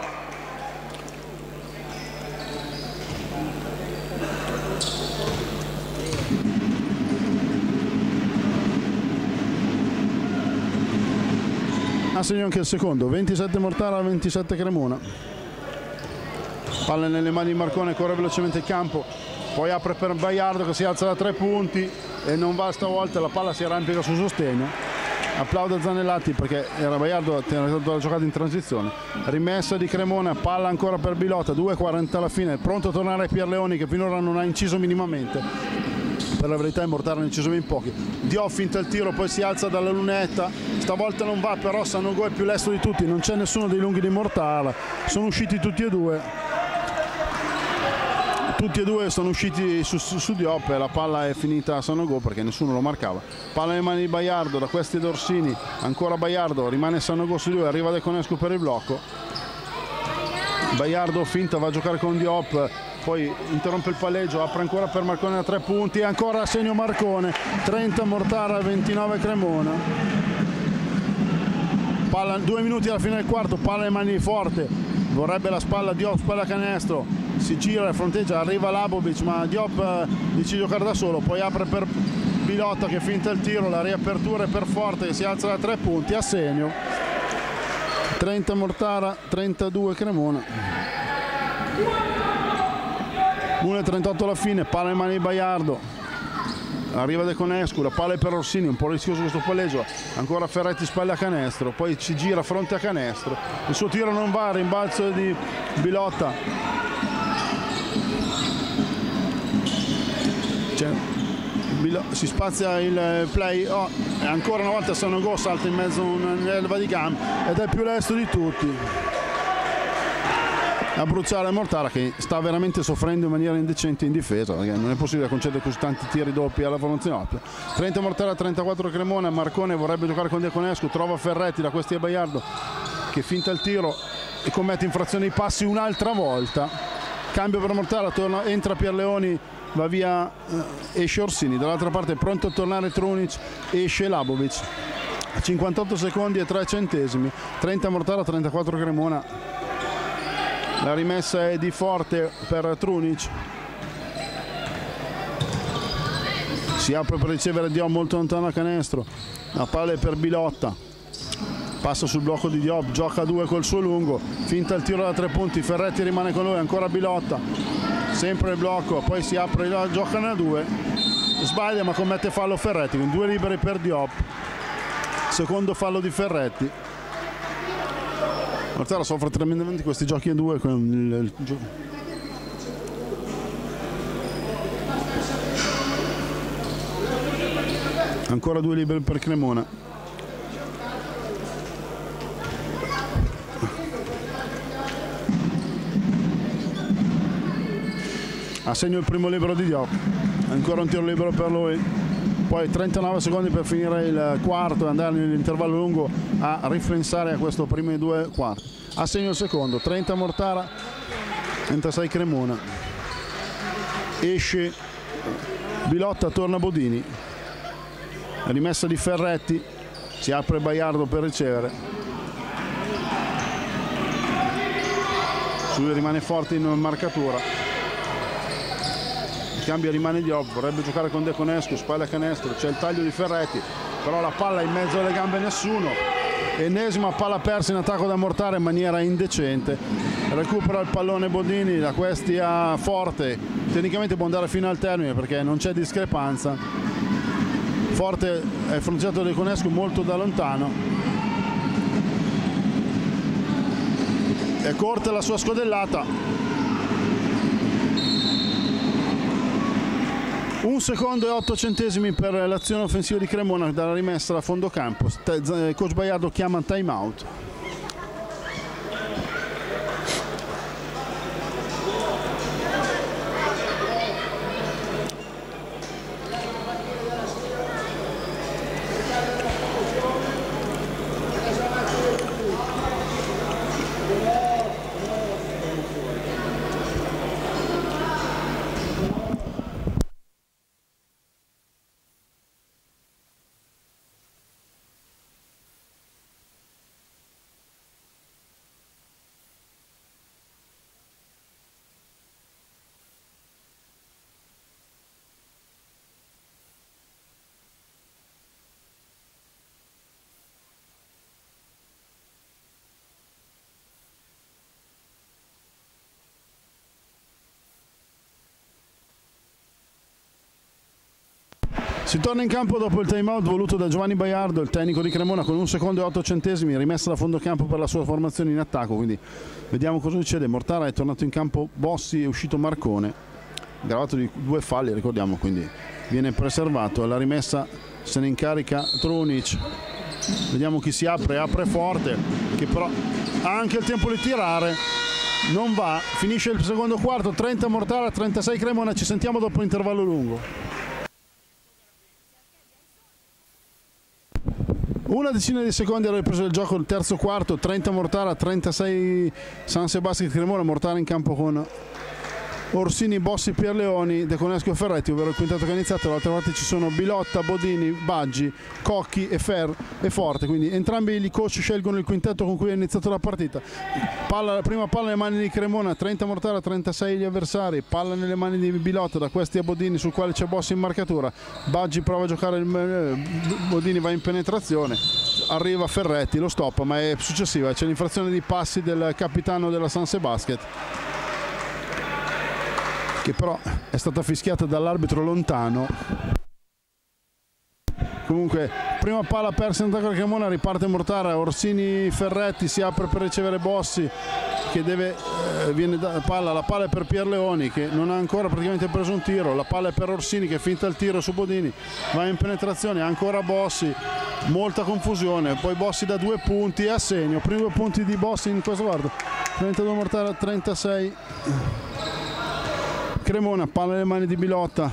A segno anche il secondo, 27 Mortara, 27 Cremona. Palla nelle mani di Marcone, corre velocemente il campo, poi apre per Baiardo che si alza da 3 punti e non va stavolta, la palla si arrampica sul sostegno. Applaude Zanellati perché era Baiardo ha tenuto la giocata in transizione. Rimessa di Cremona, palla ancora per Bilotta, 2,40 alla fine, pronto a tornare Pierleoni che finora non ha inciso minimamente. Per la verità in Mortara ha inciso ben pochi. Diop finta il tiro, poi si alza dalla lunetta, stavolta non va, però Sanogo è più lesto di tutti, non c'è nessuno dei lunghi di Mortara, sono usciti tutti e due. Tutti e due sono usciti su Diop e la palla è finita a Sanogo perché nessuno lo marcava. Palla nelle mani di Baiardo, da questi Dorsini, ancora Baiardo, rimane Sanogo su lui, arriva De Conesco per il blocco. Baiardo finta, va a giocare con Diop, poi interrompe il palleggio, apre ancora per Marcone da 3 punti e ancora a segno Marcone, 30 Mortara, 29 Cremona. Palla, 2 minuti alla fine del quarto, palla nelle mani di Forte, vorrebbe la spalla Diop, spalla canestro. Si gira e fronteggia, arriva Labovic ma Diop decide di giocare da solo, poi apre per Bilotta che finta il tiro, la riapertura è per Forte che si alza da 3 punti, a segno. 30 Mortara, 32 Cremona. 1,38 alla fine, palla in mani di Baiardo, arriva De Conescu, la palla è per Orsini, un po' rischioso questo palleggio, ancora Ferretti spalla a canestro, poi si gira fronte a canestro, il suo tiro non va, rimbalzo di Bilotta. Si spazia il play, e ancora una volta Sanogo salta in mezzo a un'elva di gambe ed è più lesto di tutti a bruciare Mortara che sta veramente soffrendo in maniera indecente in difesa perché non è possibile concedere così tanti tiri doppi alla formazione ospite. 30 Mortara, 34 Cremona. Marcone vorrebbe giocare con De Conescu, trova Ferretti, da questi è Baiardo che finta il tiro e commette infrazione ai passi un'altra volta. Cambio per Mortara, entra Pierleoni, va via, esce Orsini, dall'altra parte è pronto a tornare Trunic, esce Labovic. 58 secondi e 3 centesimi, 30 Mortara, 34 Cremona. La rimessa è di Forte per Trunic, si apre per ricevere Diop molto lontano a canestro, la palla è per Bilotta, passa sul blocco di Diop, gioca a 2 col suo lungo, finta il tiro da 3 punti, Ferretti rimane con lui, ancora Bilotta, sempre il blocco, poi si apre, giocano a 2, sbaglia ma commette fallo Ferretti, con 2 liberi per Diop, secondo fallo di Ferretti. Mortara soffre tremendamente questi giochi a 2 con ancora 2 liberi per Cremona. A segno il primo libero di Diop, ancora un tiro libero per lui, poi 39 secondi per finire il quarto e andare nell'intervallo lungo a riflensare a questo primi 2 quarti. A segno il secondo, 30 Mortara, 36 Cremona, esce Bilotta, torna Bodini, rimessa di Ferretti, si apre Baiardo per ricevere, su lui rimane forte in marcatura, il cambio rimane Diop, vorrebbe giocare con De Conescu, spalla canestro, c'è il taglio di Ferretti, però la palla in mezzo alle gambe nessuno, ennesima palla persa in attacco da Mortara in maniera indecente, recupera il pallone Bodini, la Questia forte, tecnicamente può andare fino al termine perché non c'è discrepanza, forte è fronteggiato De Conescu molto da lontano, è corta la sua scodellata, 1 secondo e 8 centesimi per l'azione offensiva di Cremona dalla rimessa da fondo campo. Coach Baiardo chiama time out. Si torna in campo dopo il time out voluto da Giovanni Baiardo, il tecnico di Cremona, con 1 secondo e 8 centesimi, rimessa da fondo campo per la sua formazione in attacco, quindi vediamo cosa succede. Mortara è tornato in campo Bossi, è uscito Marcone, gravato di 2 falli, ricordiamo, quindi viene preservato. La rimessa se ne incarica Trunic, vediamo chi si apre forte, che però ha anche il tempo di tirare, non va, finisce il secondo quarto, 30 Mortara, 36 Cremona, ci sentiamo dopo l'intervallo lungo. Una decina di secondi era ripreso il gioco, il terzo quarto, 30 Mortara, 36 San Sebastian Cremona. Mortara in campo con Orsini, Bossi, Pierleoni, De Conescu e Ferretti, ovvero il quintetto che è iniziato. Dall'altra parte ci sono Bilotta, Bodini, Baggi, Cocchi e Forte, quindi entrambi i coach scelgono il quintetto con cui è iniziata la partita. Prima palla nelle mani di Cremona, 30 Mortara, 36 gli avversari, palla nelle mani di Bilotta, da questi a Bodini sul quale c'è Bossi in marcatura. Baggi prova a giocare, Bodini va in penetrazione, arriva Ferretti, lo stoppa, ma è successiva, c'è l'infrazione di passi del capitano della San Sebastian, che però è stata fischiata dall'arbitro lontano. Comunque prima palla persa in attacco da Cremona, riparte Mortara, Orsini, Ferretti, si apre per ricevere Bossi che deve viene da palla, la palla è per Pierleoni che non ha ancora praticamente preso un tiro, la palla è per Orsini che finta il tiro su Bodini, va in penetrazione, ancora Bossi, molta confusione, poi Bossi da 2 punti e a segno, primi 2 punti di Bossi in questo guardo, 32 Mortara, 36 Cremona, palla nelle mani di Bilotta,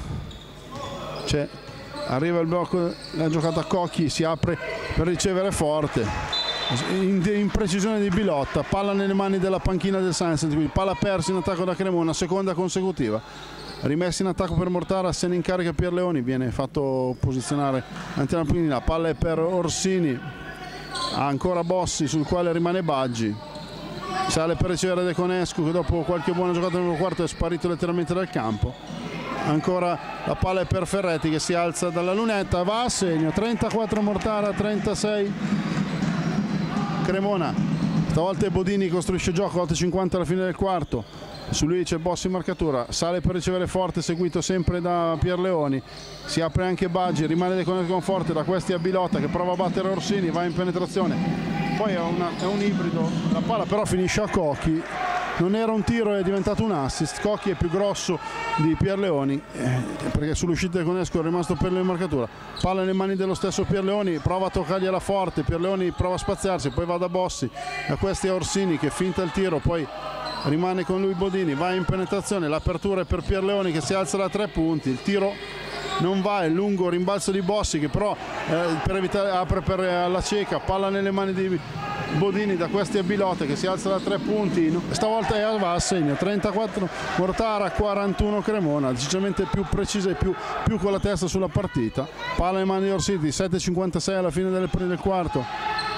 arriva il blocco, la giocata a Cocchi, si apre per ricevere Forte, in precisione di Bilotta, palla nelle mani della panchina del Sunset, quindi palla persa in attacco da Cremona, seconda consecutiva, rimessa in attacco per Mortara, se ne incarica Pierleoni, viene fatto posizionare all'interno della panchina, la palla è per Orsini, ancora Bossi sul quale rimane Baggi, sale per ricevere De Conescu che dopo qualche buona giocata nel quarto è sparito letteralmente dal campo, ancora la palla è per Ferretti che si alza dalla lunetta, va a segno, 34 Mortara, 36 Cremona, stavolta Bodini costruisce gioco, 8:50 alla fine del quarto, su lui c'è Bossi in marcatura, sale per ricevere Forte seguito sempre da Pierleoni, si apre anche Baggi, rimane De Conescu con Forte, da questi a Bilotta che prova a battere Orsini, va in penetrazione, poi è un ibrido, la palla però finisce a Cocchi, non era un tiro, è diventato un assist, Cocchi è più grosso di Pierleoni perché sull'uscita di Conescu è rimasto per la marcatura, palla nelle mani dello stesso Pierleoni, prova a toccargliela Forte, Pierleoni prova a spaziarsi, poi va da Bossi, da questi a Orsini che finta il tiro, poi rimane con lui Bodini, va in penetrazione, l'apertura è per Pierleoni che si alza da 3 punti, il tiro non va, è lungo rimbalzo di Bossi che però per evitare apre per la cieca, palla nelle mani Bodini da questi a Bilotta che si alza da 3 punti, stavolta va a segno. 34 Mortara, 41 Cremona, decisamente più precisa e più con la testa sulla partita. Palla in mano di Orsini, 7:56 alla fine del quarto.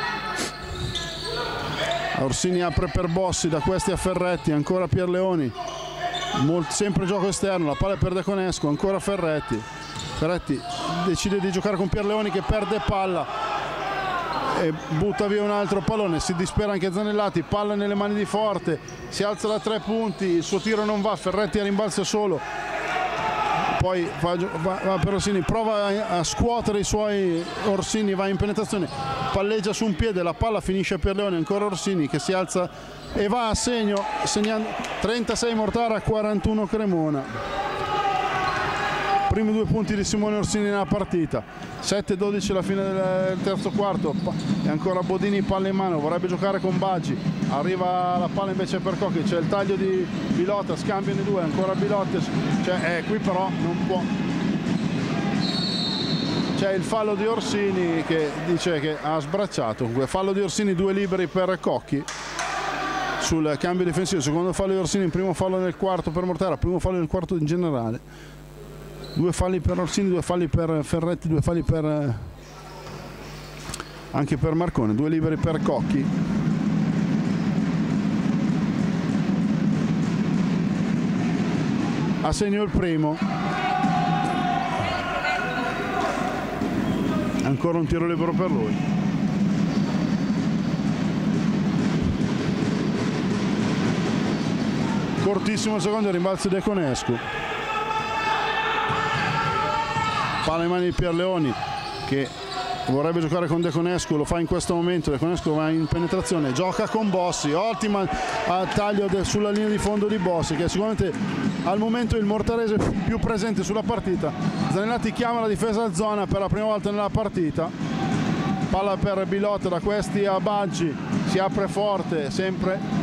Orsini apre per Bossi, da questi a Ferretti, ancora Pierleoni, sempre gioco esterno, la palla è per De Conesco, ancora Ferretti decide di giocare con Pierleoni che perde palla e butta via un altro pallone, si dispera anche Zanellati, palla nelle mani di Forte, si alza da 3 punti, il suo tiro non va, Ferretti a rimbalzo solo, poi va per Orsini, prova a scuotere i suoi, Orsini va in penetrazione, palleggia su un piede, la palla finisce per Leone, ancora Orsini che si alza e va a segno, segnando 36 Mortara, 41 Cremona. Primi 2 punti di Simone Orsini nella partita. 7-12 alla fine del terzo quarto e ancora Bodini, palla in mano, vorrebbe giocare con Baggi, arriva la palla invece per Cocchi, c'è il taglio di Bilotta, scambiano i due, ancora Bilotta, qui però non può, c'è il fallo di Orsini che dice che ha sbracciato, fallo di Orsini, 2 liberi per Cocchi sul cambio difensivo, secondo fallo di Orsini, primo fallo nel quarto per Mortara, primo fallo nel quarto in generale. 2 falli per Orsini, 2 falli per Ferretti, 2 falli anche per Marcone, 2 liberi per Cocchi. A segno il primo. Ancora un tiro libero per lui. Cortissimo il secondo, rimbalzo De Conescu. Palla in mani di Pierleoni che vorrebbe giocare con De Conescu, lo fa in questo momento, De Conescu va in penetrazione, gioca con Bossi, ottima taglio sulla linea di fondo di Bossi che è sicuramente al momento il mortarese più presente sulla partita. Zanellati chiama la difesa a zona per la prima volta nella partita, palla per Bilotta, da questi a Baggi, si apre Forte, sempre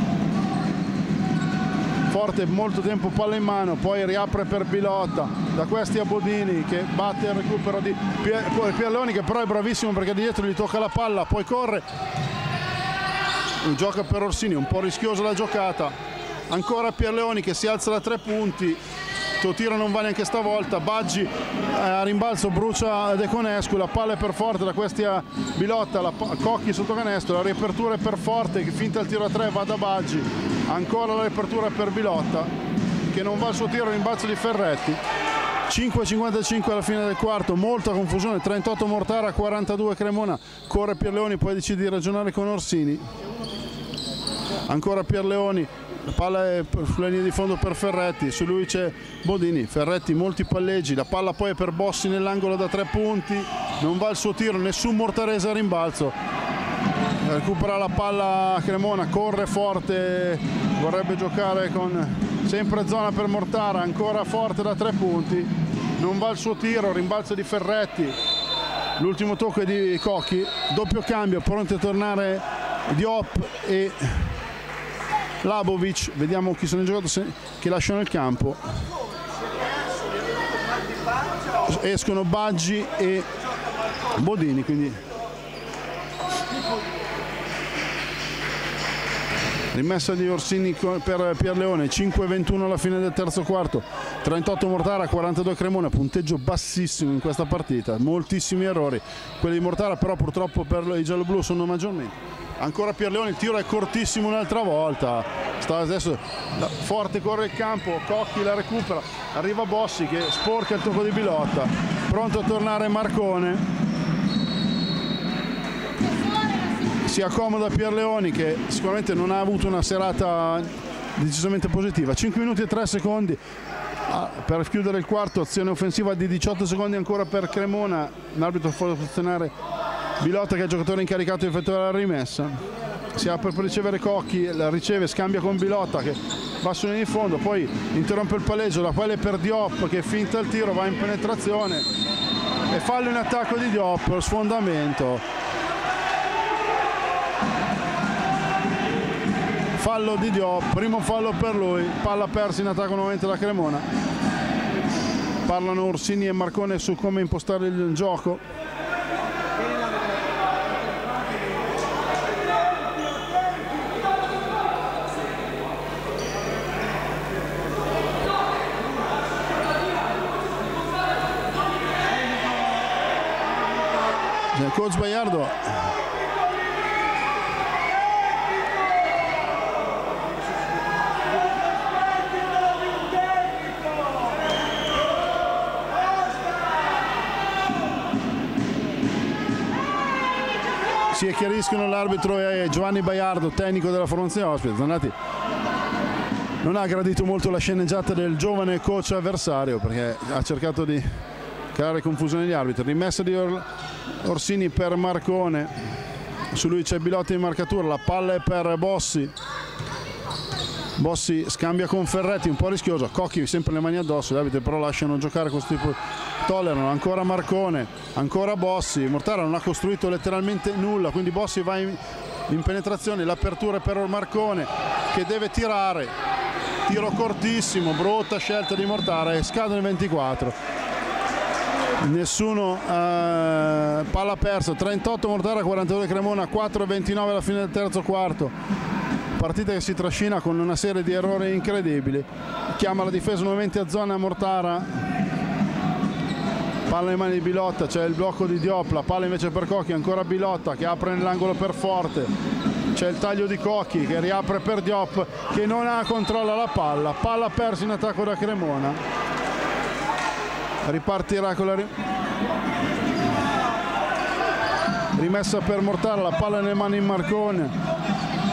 Forte, molto tempo palla in mano, poi riapre per Bilotta, da questi a Bodini che batte il recupero di Pierleoni che però è bravissimo perché di dietro gli tocca la palla, poi corre, gioca per Orsini, un po' rischiosa la giocata, ancora Pierleoni che si alza da 3 punti, il tiro non va neanche stavolta, Baggi a rimbalzo brucia De Conescu, la palla è per Forte, da questi a Bilotta, Cocchi sotto canestro, la riapertura è per Forte che finta il tiro a 3, va da Baggi, ancora la riapertura per Bilotta che non va al suo tiro, rimbalzo di Ferretti. 5:55 alla fine del quarto, molta confusione, 38 Mortara, 42 Cremona, corre Pierleoni, poi decide di ragionare con Orsini, ancora Pierleoni, la palla è sulla linea di fondo per Ferretti, su lui c'è Bodini, Ferretti molti palleggi, la palla poi è per Bossi nell'angolo da 3 punti, non va il suo tiro, nessun mortarese a rimbalzo, recupera la palla Cremona, corre Forte, vorrebbe giocare con sempre zona per Mortara, ancora Forte da 3 punti, non va il suo tiro, rimbalzo di Ferretti, l'ultimo tocco è di Cocchi, doppio cambio, pronti a tornare Diop e Labovic, vediamo chi sono i giocatori che lasciano il campo, escono Baggi e Bodini, quindi rimessa di Orsini per Pierleone, 5:21 alla fine del terzo quarto, 38 Mortara, 42 Cremona, punteggio bassissimo in questa partita, moltissimi errori, quelli di Mortara però purtroppo per i gialloblu sono maggiormente. Ancora Pierleone, il tiro è cortissimo un'altra volta, adesso Forte corre il campo, Cocchi la recupera, arriva Bossi che sporca il tocco di Bilotta, pronto a tornare Marcone, si accomoda Pierleoni che sicuramente non ha avuto una serata decisamente positiva. 5 minuti e 3 secondi per chiudere il quarto, azione offensiva di 18 secondi ancora per Cremona, l'arbitro fa posizionare Bilotta che è il giocatore incaricato di effettuare la rimessa, si apre per ricevere Cocchi, la riceve, scambia con Bilotta che va su linea di fondo, poi interrompe il palleggio, la palla è per Diop che finta il tiro, va in penetrazione e fallo in attacco di Diop, lo sfondamento, fallo di Diop, primo fallo per lui, palla persa in attacco nuovamente da Cremona, parlano Orsini e Marcone su come impostare il gioco. coach Baiardo si chiariscono, l'arbitro è Giovanni Baiardo, tecnico della formazione ospite. Zanatti non ha gradito molto la sceneggiata del giovane coach avversario perché ha cercato di creare confusione agli arbitri. Rimessa di Orsini per Marcone, su lui c'è Bilotta in marcatura, la palla è per Bossi. Bossi scambia con Ferretti, un po' rischioso, Cocchi sempre le mani addosso, gli arbitri però lasciano giocare questo tipo, tollerano. Ancora Marcone, ancora Bossi. Mortara non ha costruito letteralmente nulla, quindi Bossi va in penetrazione, l'apertura è per Marcone che deve tirare, tiro cortissimo, brutta scelta di Mortara e scadono i 24. Nessuno, palla persa, 38 Mortara, 42 Cremona, 4:29 alla fine del terzo quarto. Partita che si trascina con una serie di errori incredibili. Chiama la difesa nuovamente a zona Mortara, palla in mani di Bilotta, c'è il blocco di Diop, la palla invece per Cocchi, ancora Bilotta che apre nell'angolo per Forte, c'è il taglio di Cocchi che riapre per Diop che non controlla la palla persa in attacco da Cremona. Ripartirà con la rimessa per Mortara, la palla nelle mani in Marcone.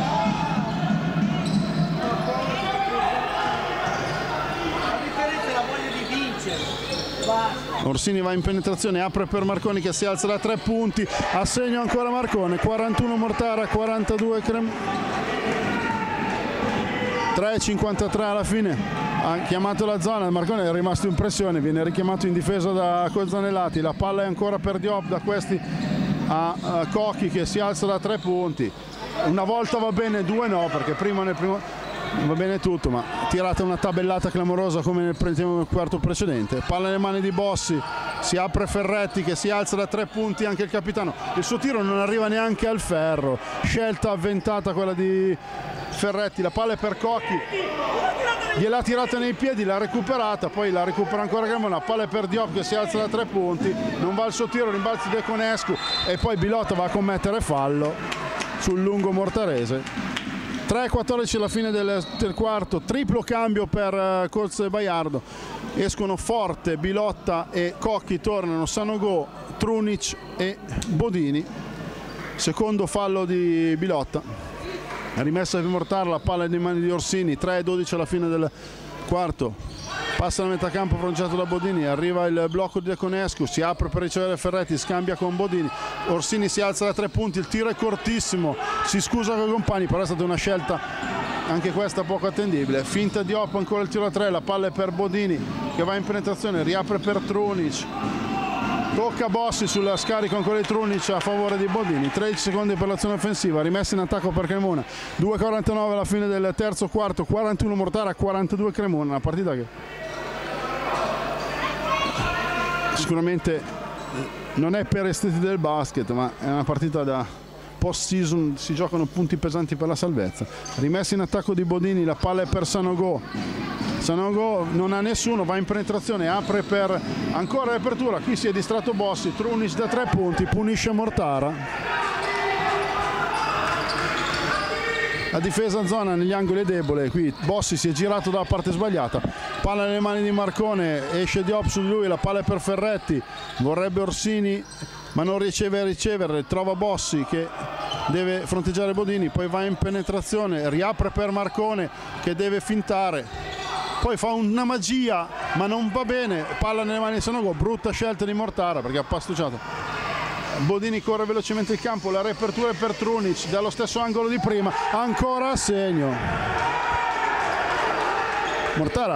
Orsini va in penetrazione, apre per Marconi che si alza da 3 punti, a segno ancora Marcone, 41 Mortara, 42 3:53 alla fine. Ha chiamato la zona, Marcone è rimasto in pressione, viene richiamato in difesa da Cozzanellati, la palla è ancora per Diop, da questi a Cocchi che si alza da 3 punti. Una volta va bene, due no, perché prima nel primo va bene tutto, ma tirata una tabellata clamorosa come nel quarto precedente. Palla nelle mani di Bossi, si apre Ferretti che si alza da 3 punti, anche il capitano, il suo tiro non arriva neanche al ferro, scelta avventata quella di Ferretti. La palla è per Cocchi, gliel'ha tirata nei piedi, l'ha recuperata, poi la recupera ancora Cremona. La palla è per Diop che si alza da 3 punti, non va il suo tiro, rimbalzi De Conescu e poi Bilotta va a commettere fallo sul lungo mortarese. 3:14 alla fine del quarto, triplo cambio per Coach Baiardo, escono Forte, Bilotta e Cocchi, tornano Sanogo, Trunic e Bodini. Secondo fallo di Bilotta, rimessa per Mortara, la palla è in mani di Orsini. 3:12 alla fine del quarto, passa la metà campo pronunciato da Bodini, arriva il blocco di De Conescu, si apre per ricevere Ferretti, scambia con Bodini, Orsini si alza da 3 punti, il tiro è cortissimo, si scusa con i compagni, però è stata una scelta anche questa poco attendibile. Finta di Diop, ancora il tiro a 3, la palla è per Bodini che va in penetrazione, riapre per Trunic, tocca Bossi sulla scarica ancora di Trunic a favore di Bodini. 13 secondi per l'azione offensiva, rimessa in attacco per Cremona. 2:49 alla fine del terzo quarto, 41 Mortara, 42 Cremona. Una partita che sicuramente non è per esteti del basket, ma è una partita da post season, si giocano punti pesanti per la salvezza. Rimessa in attacco di Bodini, la palla è per Sanogo. Sanogo non ha nessuno, va in penetrazione, apre per ancora l'apertura, qui si è distratto Bossi, Trunic da 3 punti, punisce Mortara. La difesa in zona negli angoli è debole, qui Bossi si è girato dalla parte sbagliata, palla nelle mani di Marcone, esce Diop su di lui, la palla è per Ferretti, vorrebbe Orsini ma non riesce a ricevere, trova Bossi che deve fronteggiare Bodini, poi va in penetrazione, riapre per Marcone che deve fintare, poi fa una magia ma non va bene, palla nelle mani di Sanogo, brutta scelta di Mortara perché ha pastucciato. Bodini corre velocemente il campo, la riapertura è per Trunic dallo stesso angolo di prima, ancora a segno. Mortara,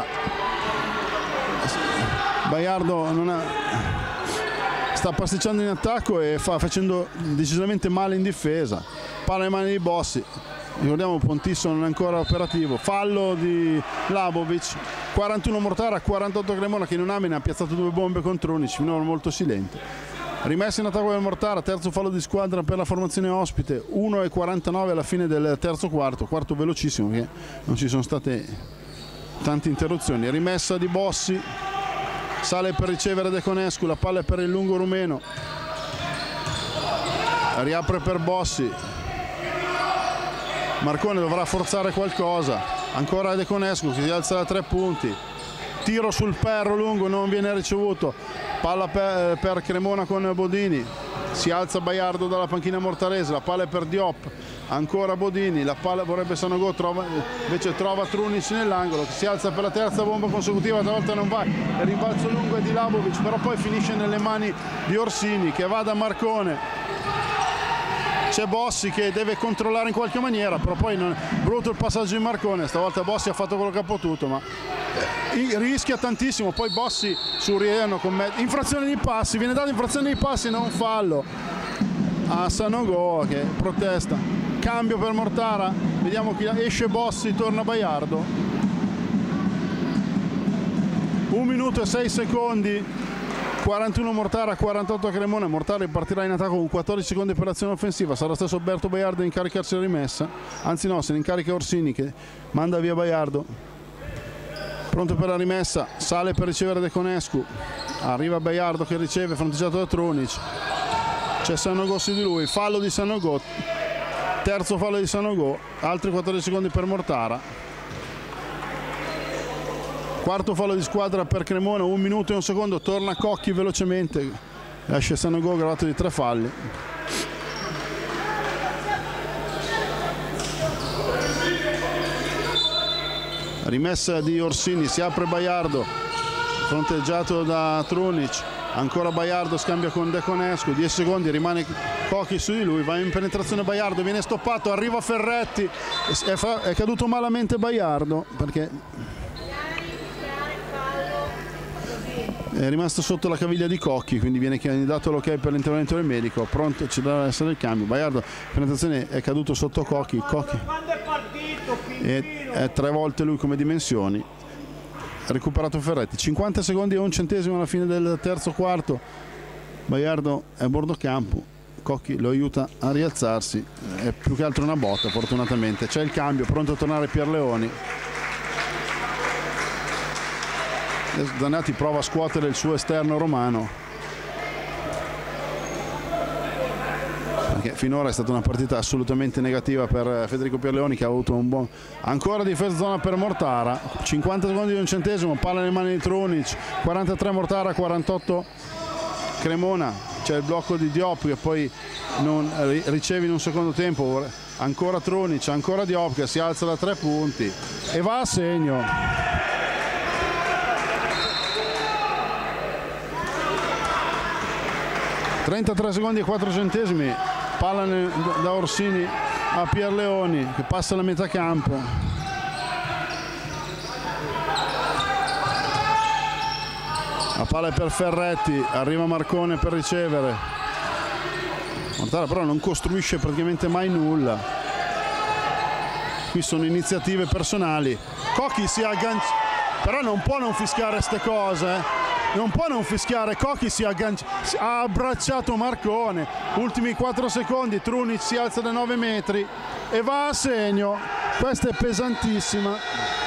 Baiardo non ha, sta pasticciando in attacco e facendo decisamente male in difesa. Palla nelle mani di Bossi, ricordiamo Pontisso non è ancora operativo, fallo di Labovic. 41 Mortara, 48 Cremona che in un'amina ha piazzato 2 bombe con Trunic, finora molto silente. Rimessa in attacco del Mortara, terzo fallo di squadra per la formazione ospite, 1:49 alla fine del terzo quarto, quarto velocissimo perché non ci sono state tante interruzioni. Rimessa di Bossi, sale per ricevere De Conescu, la palla è per il lungo rumeno. riapre per Bossi, Marcone dovrà forzare qualcosa, ancora De Conescu che si alza da 3 punti, tiro sul ferro lungo, non viene ricevuto, palla per Cremona con Bodini, si alza Baiardo dalla panchina mortarese, la palla è per Diop, ancora Bodini, la palla vorrebbe Sanogo, invece trova Trunic nell'angolo, che si alza per la terza bomba consecutiva, stavolta non va, il rimbalzo lungo è di Labovic, però poi finisce nelle mani di Orsini che va da Marcone. C'è Bossi che deve controllare in qualche maniera, però poi brutto il passaggio in Marcone, stavolta Bossi ha fatto quello che ha potuto, ma rischia tantissimo. Poi Bossi su Rieno commette infrazione di passi, viene data infrazione di passi, non fallo a Sanogo che protesta. Cambio per Mortara, vediamo chi esce Bossi, torna Baiardo. 1 minuto e 6 secondi, 41 Mortara, 48 Cremona. Mortara ripartirà in attacco con 14 secondi per l'azione offensiva, sarà stesso Alberto Baiardo a incaricarsi la rimessa, anzi no, se ne incarica Orsini che manda via Baiardo. Pronto per la rimessa, sale per ricevere De Conescu, arriva Baiardo che riceve, fronteggiato da Trunic, c'è Sanogo su di lui, fallo di Sanogo, terzo fallo di Sanogo, altri 14 secondi per Mortara. Quarto fallo di squadra per Cremona, 1 minuto e 1 secondo, torna Cocchi velocemente, esce Sanogo gravato di 3 falli. Rimessa di Orsini, si apre Baiardo, fronteggiato da Trunic, ancora Baiardo scambia con De Conescu, 10 secondi, rimane Cocchi su di lui, va in penetrazione Baiardo, viene stoppato, arriva Ferretti, è caduto malamente Baiardo perché è rimasto sotto la caviglia di Cocchi, quindi viene dato l'ok per l'intervento del medico. Pronto, ci deve essere il cambio. Baiardo, penetrazione, è caduto sotto Cocchi. Cocchi è 3 volte lui come dimensioni. Recuperato Ferretti. 50 secondi e 1 centesimo alla fine del terzo quarto. Baiardo è a bordo campo. Cocchi lo aiuta a rialzarsi. È più che altro una botta, fortunatamente. C'è il cambio, pronto a tornare Pierleoni. Zanetti prova a scuotere il suo esterno romano, perché finora è stata una partita assolutamente negativa per Federico Pierleoni, che ha avuto un buon... Ancora difesa zona per Mortara, 50 secondi di 1 centesimo, palla nelle mani di Trunic, 43 Mortara, 48 Cremona. C'è il blocco di Diop che poi non riceve in un secondo tempo, ancora Trunic, ancora Diop che si alza da 3 punti e va a segno. 33 secondi e 4 centesimi, palla da Orsini a Pierleoni che passa la metà campo. La palla è per Ferretti, arriva Marcone per ricevere. Mortara però non costruisce praticamente mai nulla. Qui sono iniziative personali. Cocchi si aggancia, però non può non fischiare queste cose. Non può non fischiare, Cocchi si aggancia, ha abbracciato Marcone, ultimi 4 secondi, Trunic si alza da 9 metri e va a segno, questa è pesantissima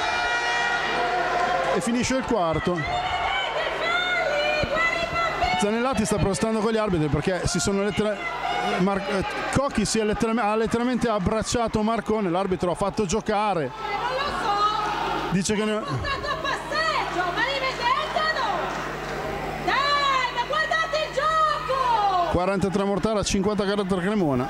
e finisce il quarto. Zanellati sta protestando con gli arbitri perché si sono Cocchi ha letteralmente abbracciato Marcone, l'arbitro ha fatto giocare, dice che ne... 43 Mortara, 50 Cremona.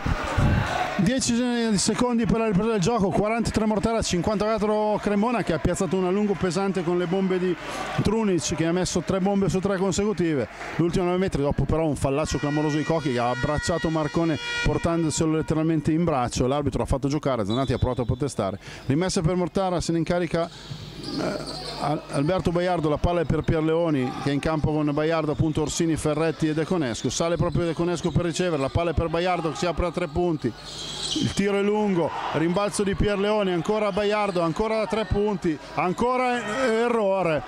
10 secondi per la ripresa del gioco, 43 Mortara, 54 Cremona, che ha piazzato una lungo pesante con le bombe di Trunic, che ha messo 3 bombe su 3 consecutive. L'ultimo 9 metri, dopo però un fallaccio clamoroso di Cocchi che ha abbracciato Marcone portandoselo letteralmente in braccio. L'arbitro ha fatto giocare, Zanatti ha provato a protestare. Rimessa per Mortara, se ne incarica Alberto Baiardo, la palla è per Pierleoni che è in campo con Baiardo, appunto Orsini, Ferretti e De Conescu. Sale proprio De Conescu per ricevere, la palla è per Baiardo che si apre a 3 punti. Il tiro è lungo, rimbalzo di Pierleoni, ancora Baiardo, ancora da 3 punti, ancora errore.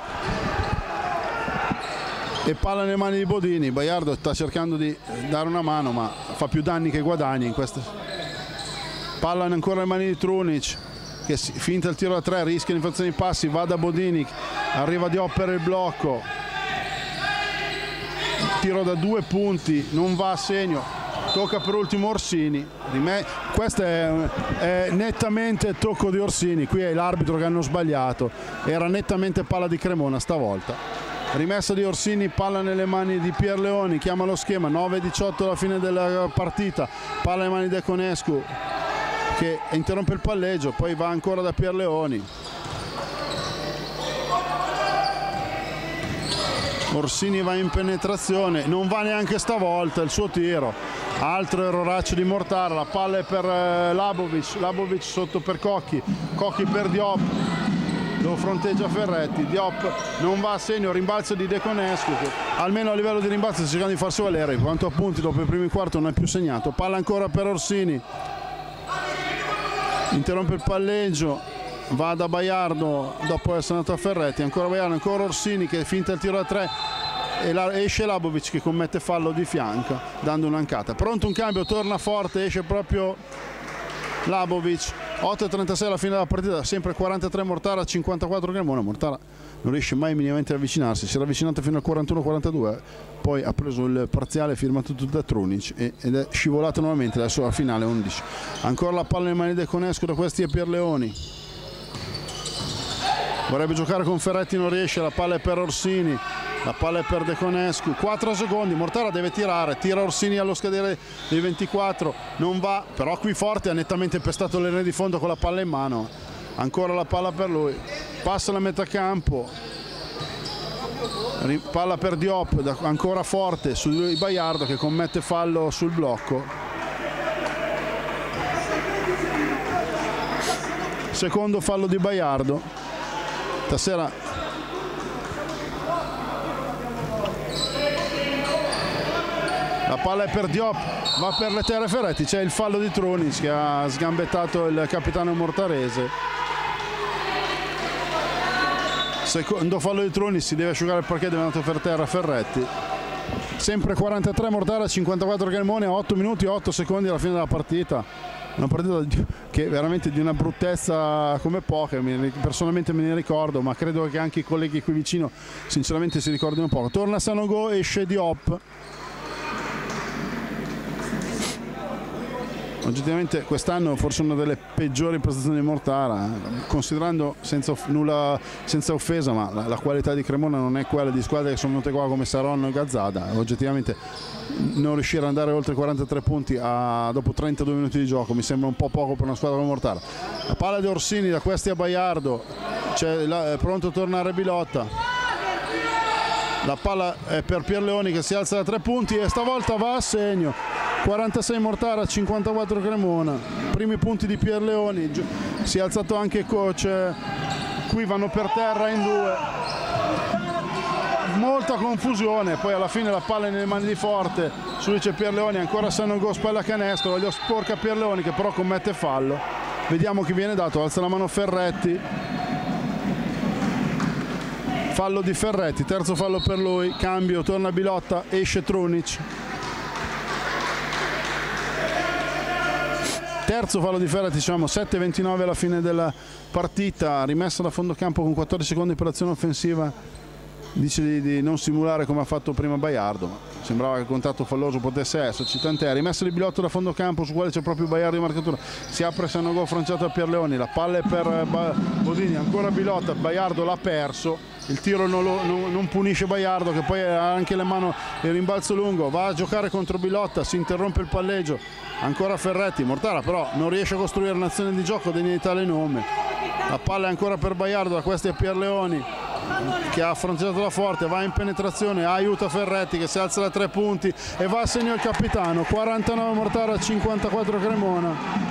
E palla nelle mani di Bodini. Baiardo sta cercando di dare una mano ma fa più danni che guadagni in questa. Palla ancora nelle mani di Trunic che finta il tiro da 3, rischia l'infrazione di passi, va da Bodini, arriva Diop per il blocco, tiro da 2 punti, non va a segno, tocca per ultimo Orsini. Questo è nettamente tocco di Orsini, qui è l'arbitro che hanno sbagliato, era nettamente palla di Cremona stavolta. Rimessa di Orsini, palla nelle mani di Pierleoni, chiama lo schema, 9-18 alla fine della partita, palla nelle mani di Deconescu che interrompe il palleggio, poi va ancora da Pierleoni. Orsini va in penetrazione, non va neanche stavolta il suo tiro, altro erroraccio di Mortara, la palla è per Labovic sotto per Cocchi per Diop, lo fronteggia Ferretti, Diop non va a segno, rimbalzo di Deconescu che almeno a livello di rimbalzo sta cercando di farsi valere, in quanto appunti dopo il primo quarto non è più segnato, palla ancora per Orsini, interrompe il palleggio, va da Baiardo dopo essere andato a Ferretti, ancora Baiardo, ancora Orsini che finta il tiro da 3 e esce Labovic che commette fallo di fianco dando un'ancata. Pronto un cambio, torna forte, esce proprio Labovic. 8:36 alla fine della partita, sempre 43 Mortara, 54 Cremona. Mortara non riesce mai minimamente ad avvicinarsi, si era avvicinato fino al 41-42, poi ha preso il parziale firmato tutto da Trunic ed è scivolato nuovamente, adesso la finale 11. Ancora la palla nelle mani di Deconescu, da questi è Pierleoni. Vorrebbe giocare con Ferretti, non riesce, la palla è per Orsini, la palla è per Deconescu, 4 secondi, Mortara deve tirare, tira Orsini allo scadere dei 24, non va, però qui forte ha nettamente pestato le linee di fondo con la palla in mano, ancora la palla per lui, passa la metà campo, palla per Diop, ancora forte su Baiardo che commette fallo sul blocco. Secondo fallo di Baiardo. Stasera la palla è per Diop, va per le terre Ferretti, c'è il fallo di Trunic che ha sgambettato il capitano mortarese. Secondo fallo di Trunic, si deve asciugare il parquet, deve andare per terra Ferretti. Sempre 43 Mortara, 54 Cremona, a 8 minuti e 8 secondi alla fine della partita. Una partita che è veramente di una bruttezza come poche, personalmente me ne ricordo, ma credo che anche i colleghi qui vicino sinceramente si ricordino poco. Torna Sanogo, esce Diop. Oggettivamente quest'anno forse una delle peggiori prestazioni di Mortara, considerando senza offesa, ma la qualità di Cremona non è quella di squadre che sono venute qua come Saronno e Gazzada. Oggettivamente non riuscire ad andare oltre 43 punti dopo 32 minuti di gioco mi sembra un po' poco per una squadra come Mortara. La palla di Orsini, da questi a Baiardo, è pronto a tornare Bilotta, la palla è per Pierleoni che si alza da 3 punti e stavolta va a segno. 46 Mortara, 54 Cremona, primi punti di Pierleoni, si è alzato anche coach, qui vanno per terra in due, molta confusione, poi alla fine la palla è nelle mani di Forte, su lui c'è Pierleoni, ancora Sanogo, spalla canestro, voglio sporca Pierleoni che però commette fallo, vediamo chi viene dato, alza la mano Ferretti, fallo di Ferretti, terzo fallo per lui, cambio, torna Bilotta, esce Trunic. Terzo fallo di Ferretti, diciamo 7:29 alla fine della partita, rimessa da fondo campo con 14 secondi per l'azione offensiva, dice di non simulare come ha fatto prima Baiardo, sembrava che il contatto falloso potesse esserci, tant'è, rimessa di Bilotto da fondo campo su quale c'è proprio Baiardo in marcatura, si apre Sanogo fronciato a Pierleoni, la palla è per Bodini, ancora Bilotta, Baiardo l'ha perso, il tiro non punisce Baiardo che poi ha anche le mani il rimbalzo lungo, va a giocare contro Bilotta, si interrompe il palleggio, ancora Ferretti, Mortara però non riesce a costruire un'azione di gioco degna di tale nome, la palla è ancora per Baiardo, da questi è Pierleoni che ha affrontato la Forte, va in penetrazione, aiuta Ferretti che si alza da 3 punti e va a segno il capitano, 49 Mortara, 54 Cremona.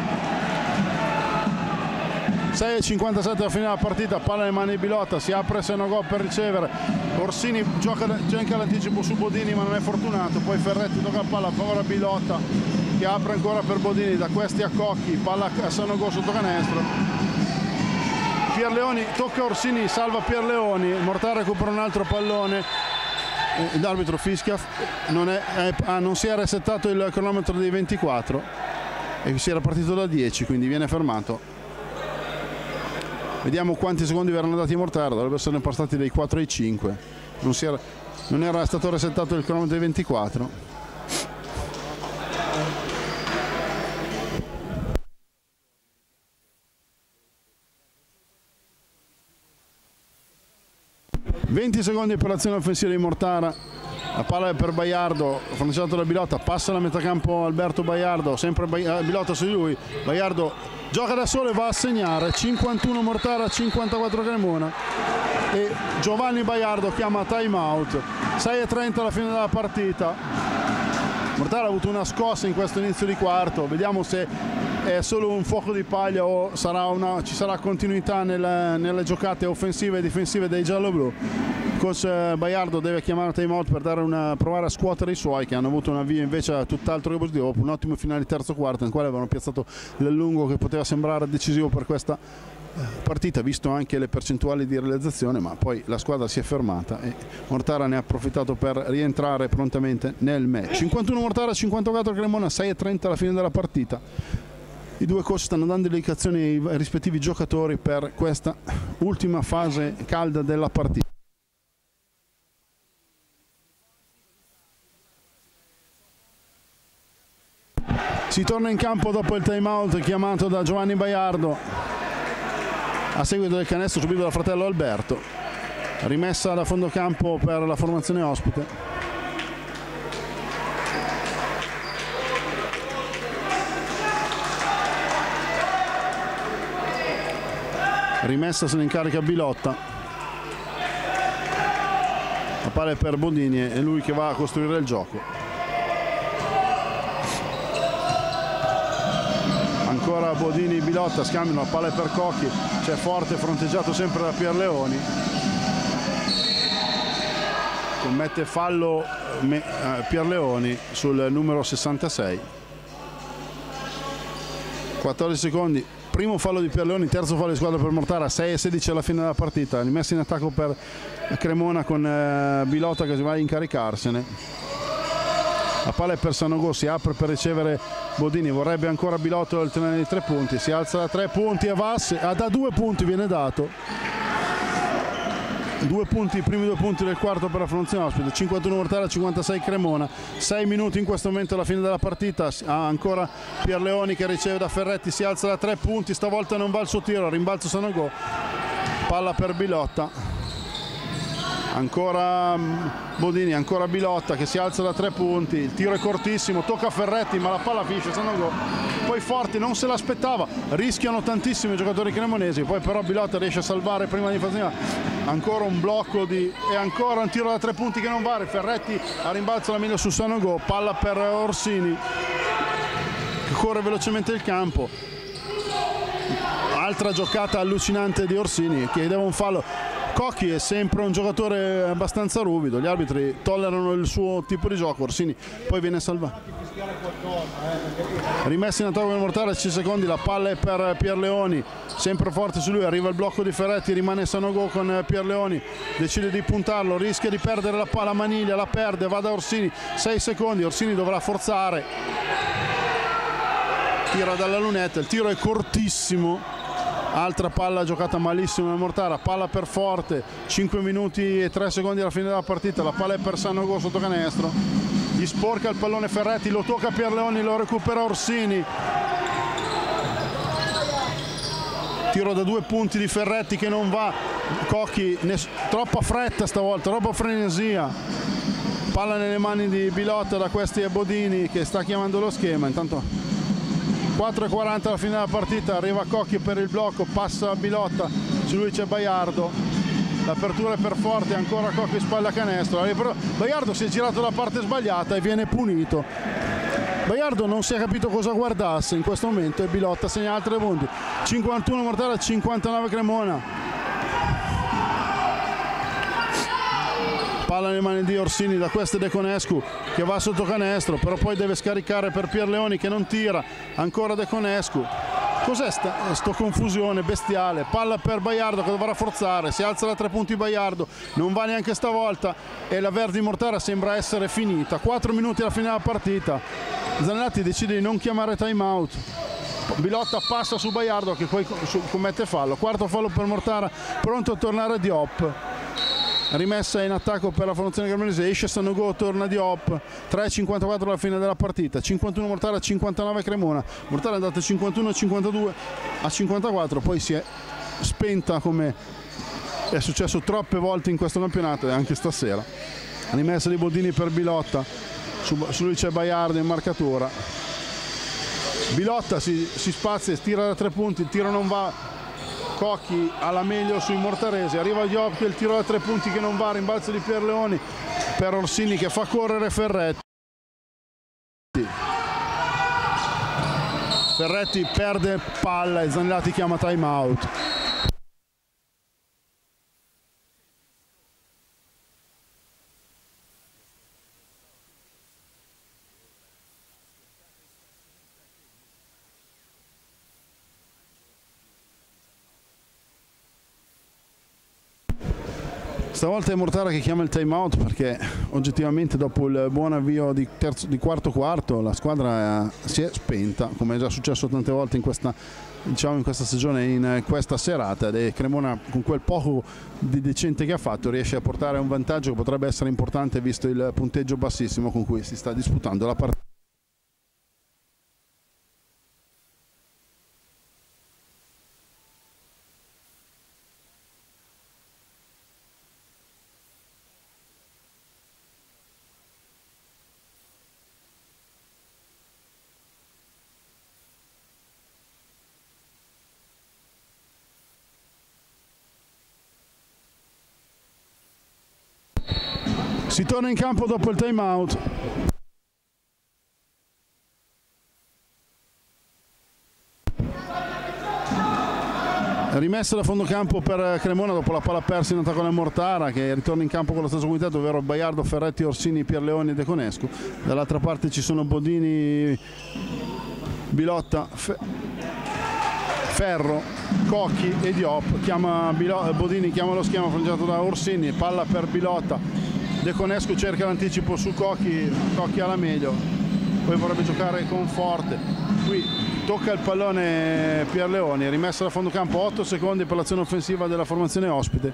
6:57 alla fine della partita, palla nelle mani di Bilotta, si apre Sanogo per ricevere, Orsini gioca anche all'anticipo su Bodini ma non è fortunato, poi Ferretti tocca la palla a favore a Bilotta che apre ancora per Bodini, da questi a Cocchi, palla a Sanogo sotto canestro, Pierleoni tocca Orsini, salva Pierleoni, Mortara recupera un altro pallone, l'arbitro fischia, non si è resettato il cronometro dei 24 e si era partito da 10, quindi viene fermato. Vediamo quanti secondi verranno dati a Mortara, dovrebbero essere passati dai 4 ai 5, non era stato resettato il cronometro dei 24. 20 secondi per l'azione offensiva di Mortara. La palla è per Baiardo, fronteggiato da Bilotta, passa alla metà campo Alberto Baiardo, sempre Bilotta su di lui. Baiardo gioca da solo e va a segnare. 51 Mortara, 54 Cremona, e Giovanni Baiardo chiama time out. 6:30 alla fine della partita. Mortara ha avuto una scossa in questo inizio di quarto, vediamo se è solo un fuoco di paglia o ci sarà continuità nelle giocate offensive e difensive dei gialloblu. Coach Baiardo deve chiamare time out per provare a scuotere i suoi, che hanno avuto una via invece tutt'altro che positiva, un ottimo finale di terzo quarto nel quale avevano piazzato l'allungo che poteva sembrare decisivo per questa partita, visto anche le percentuali di realizzazione, ma poi la squadra si è fermata e Mortara ne ha approfittato per rientrare prontamente nel match. 51 Mortara, 54 Cremona, 6:30 alla fine della partita. I due coach stanno dando indicazioni ai rispettivi giocatori per questa ultima fase calda della partita. Si torna in campo dopo il time out chiamato da Giovanni Baiardo a seguito del canestro subito dal fratello Alberto. Rimessa da fondo campo per la formazione ospite. Rimessa se ne incarica Bilotta. La palla è per Bodini, è lui che va a costruire il gioco. Ancora Bodini e Bilotta scambiano, la palla è per Cocchi, c'è Forte fronteggiato sempre da Pierleoni. Commette fallo Pierleoni sul numero 66. 14 secondi. Primo fallo di Pierleoni, terzo fallo di squadra per Mortara, 6:16 alla fine della partita. Rimessa in attacco per Cremona con Bilotta che si va a incaricarsene. La palla è per Sanogo, si apre per ricevere Bodini, vorrebbe ancora Bilotta il tenere di 3 punti, si alza da 3 punti e va da 2 punti, viene dato. 2 punti, i primi 2 punti del quarto per la formazione ospite. 51 Mortara, 56 Cremona. 6 minuti in questo momento alla fine della partita. Ancora Pierleoni che riceve da Ferretti, si alza da 3 punti, stavolta non va il suo tiro, rimbalzo Sanogo. Palla per Bilotta. Ancora Bodini, ancora Bilotta che si alza da 3 punti, il tiro è cortissimo, tocca a Ferretti ma la palla finisce Sanogo. Poi Forti non se l'aspettava, rischiano tantissimo i giocatori cremonesi, poi però Bilotta riesce a salvare prima di fare ancora un blocco e ancora un tiro da 3 punti che non vale. Ferretti a rimbalzo la meglio su Sanogo, palla per Orsini che corre velocemente il campo. Altra giocata allucinante di Orsini, chiedeva un fallo. Cocchi è sempre un giocatore abbastanza ruvido, gli arbitri tollerano il suo tipo di gioco. Orsini poi viene salvato. Rimessa in attacco per Mortara, 10 secondi, la palla è per Pierleoni, sempre forte su lui, arriva il blocco di Ferretti, rimane Sanogo con Pierleoni, decide di puntarlo, rischia di perdere la palla, maniglia, la perde, va da Orsini, 6 secondi, Orsini dovrà forzare, tira dalla lunetta, il tiro è cortissimo. Altra palla giocata malissimo da Mortara, palla per Forte, 5 minuti e 3 secondi alla fine della partita, la palla è per Sanogo sotto canestro, gli sporca il pallone Ferretti, lo tocca Pierleoni, lo recupera Orsini. Tiro da 2 punti di Ferretti che non va, Cocchi, troppa fretta stavolta, troppa frenesia. Palla nelle mani di Bilotta, da questi è Bodini che sta chiamando lo schema, intanto 4:40 alla fine della partita, arriva Cocchi per il blocco, passa a Bilotta, su lui c'è Baiardo, l'apertura è per Forte, ancora Cocchi spalla canestro, Baiardo si è girato dalla parte sbagliata e viene punito. Baiardo non si è capito cosa guardasse in questo momento e Bilotta segna altri punti. 51 Mortara, 59 Cremona. Palla nelle mani di Orsini, da questo De Conescu che va sotto canestro, però poi deve scaricare per Pierleoni che non tira, ancora De Conescu. Cos'è sto confusione bestiale? Palla per Baiardo che dovrà forzare, si alza da 3 punti Baiardo, non va neanche stavolta e la Verdi Mortara sembra essere finita. 4 minuti alla fine della partita, Zanotti decide di non chiamare time out. Bilotta passa su Baiardo che poi commette fallo, quarto fallo per Mortara, pronto a tornare Diop. Rimessa in attacco per la formazione cremonese, esce Sanogo, torna Diop. 3:54 alla fine della partita, 51 Mortara, 59 Cremona. Mortara è andata 51-52 a 54, poi si è spenta come È successo troppe volte in questo campionato e anche stasera. Rimessa di Bodini per Bilotta, su lui c'è Baiardo in marcatura. Bilotta si spazia e tira da 3 punti, il tiro non va. Cocchi alla meglio sui mortaresi, arriva Diop, il tiro da 3 punti che non va, rimbalzo di Pierleoni per Orsini che fa correre Ferretti. Ferretti perde palla e Zanellati chiama time out. Stavolta è Mortara che chiama il time out perché oggettivamente dopo il buon avvio di quarto quarto la squadra si è spenta, come è già successo tante volte in questa, diciamo, in questa stagione, in questa serata, e Cremona con quel poco di decente che ha fatto riesce a portare un vantaggio che potrebbe essere importante visto il punteggio bassissimo con cui si sta disputando la partita. Si torna in campo dopo il time out. Rimessa da fondo campo per Cremona dopo la palla persa in attacco da Mortara, che ritorna in campo con lo stesso comitato, ovvero Baiardo, Ferretti, Orsini, Pierleoni e De Conescu. Dall'altra parte ci sono Bodini, Bilotta, Ferro, Cocchi e Diop. Bodini chiama lo schema fronteggiato da Orsini, palla per Bilotta. De Conescu cerca l'anticipo su Cocchi, Cocchi alla meglio, poi vorrebbe giocare con Forte. Qui tocca il pallone Pierleoni, rimessa da fondo campo, 8 secondi per l'azione offensiva della formazione ospite.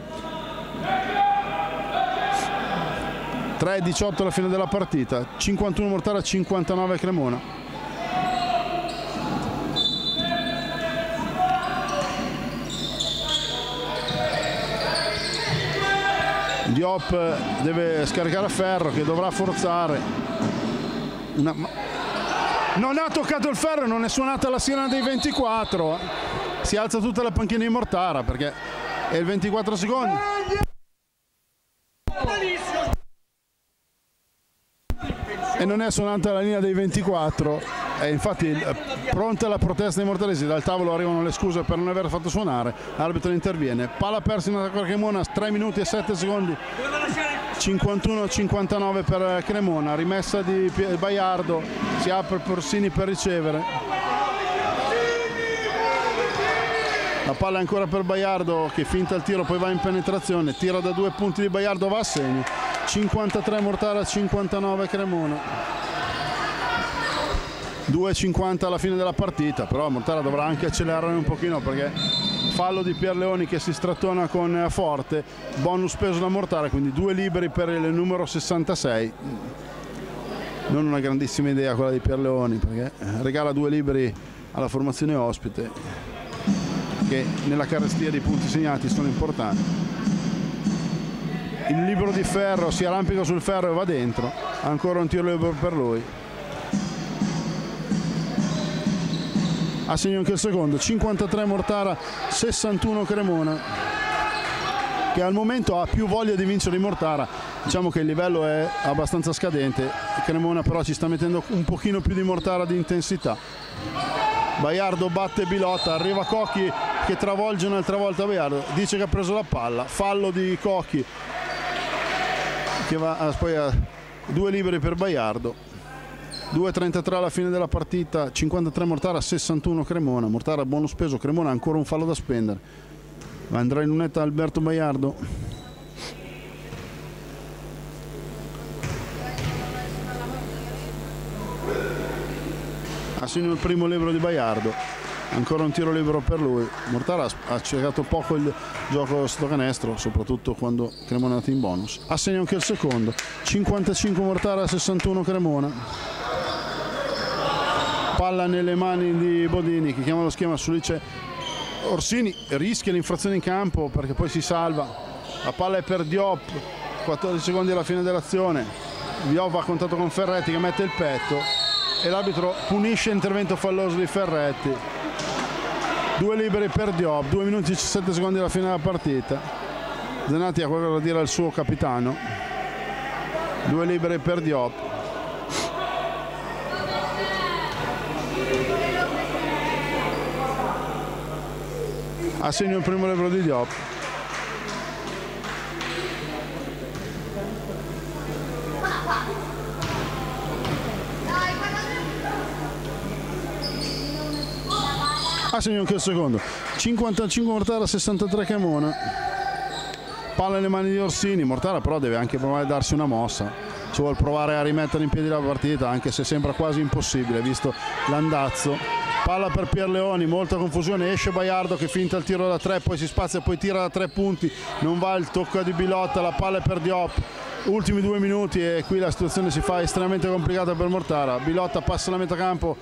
3:18 alla fine della partita, 51 Mortara, 59 Cremona. Diop deve scaricare a Ferro che dovrà forzare. Non ha toccato il ferro, non è suonata la sirena dei 24. Si alza tutta la panchina di Mortara perché è il 24 secondi. E non è suonata la linea dei 24. E infatti pronta la protesta dei mortaresi, dal tavolo arrivano le scuse per non aver fatto suonare, l'arbitro interviene, palla persa in attacco per Cremona, 3 minuti e 7 secondi, 51-59 per Cremona, rimessa di Baiardo, si apre Orsini per ricevere, la palla è ancora per Baiardo che finta il tiro, poi va in penetrazione, tira da 2 punti di Baiardo, va a segno, 53 Mortara, 59 Cremona. 2:50 alla fine della partita, però Mortara dovrà anche accelerare un pochino perché fallo di Pierleoni che si strattona con Forte, bonus peso da Mortara, quindi 2 liberi per il numero 66. Non una grandissima idea quella di Pierleoni perché regala 2 liberi alla formazione ospite che nella carestia dei punti segnati sono importanti. Il libero di Ferro si arrampica sul ferro e va dentro, ancora un tiro libero per lui. Ha segno anche il secondo, 53 Mortara, 61 Cremona, che al momento ha più voglia di vincere di Mortara. Diciamo che il livello è abbastanza scadente, Cremona però ci sta mettendo un pochino più di Mortara di intensità. Baiardo batte Bilotta, arriva Cocchi che travolge un'altra volta Baiardo, dice che ha preso la palla, fallo di Cocchi che va poi a 2 liberi per Baiardo. 2:33 alla fine della partita, 53 Mortara, 61 Cremona. Mortara bonus peso, Cremona ancora un fallo da spendere. Andrà in lunetta Alberto Baiardo. Ha segno il primo libero di Baiardo, ancora un tiro libero per lui. Mortara ha cercato poco il gioco sto canestro, soprattutto quando Cremona è andato in bonus. Ha segno anche il secondo, 55 Mortara, 61 Cremona. Palla nelle mani di Bodini che chiama lo schema, su lì c'è Orsini rischia l'infrazione in campo perché poi si salva, la palla è per Diop, 14 secondi alla fine dell'azione, Diop va a contatto con Ferretti che mette il petto e l'arbitro punisce l'intervento falloso di Ferretti. 2 liberi per Diop, 2 minuti e 17 secondi alla fine della partita. Zenati ha qualcosa da dire al suo capitano. 2 liberi per Diop. A segno il primo libero di Diop. A segno anche il secondo. 55 Mortara, 63 Cremona. Palla nelle mani di Orsini. Mortara però deve anche provare a darsi una mossa. Ci vuole provare a rimettere in piedi la partita, anche se sembra quasi impossibile visto l'andazzo. Palla per Pierleoni, molta confusione, esce Baiardo che finta il tiro da 3, poi si spazia e poi tira da 3 punti, non va il tocco di Bilotta, la palla è per Diop. Ultimi 2 minuti e qui la situazione si fa estremamente complicata per Mortara. Bilotta passa la metà campo.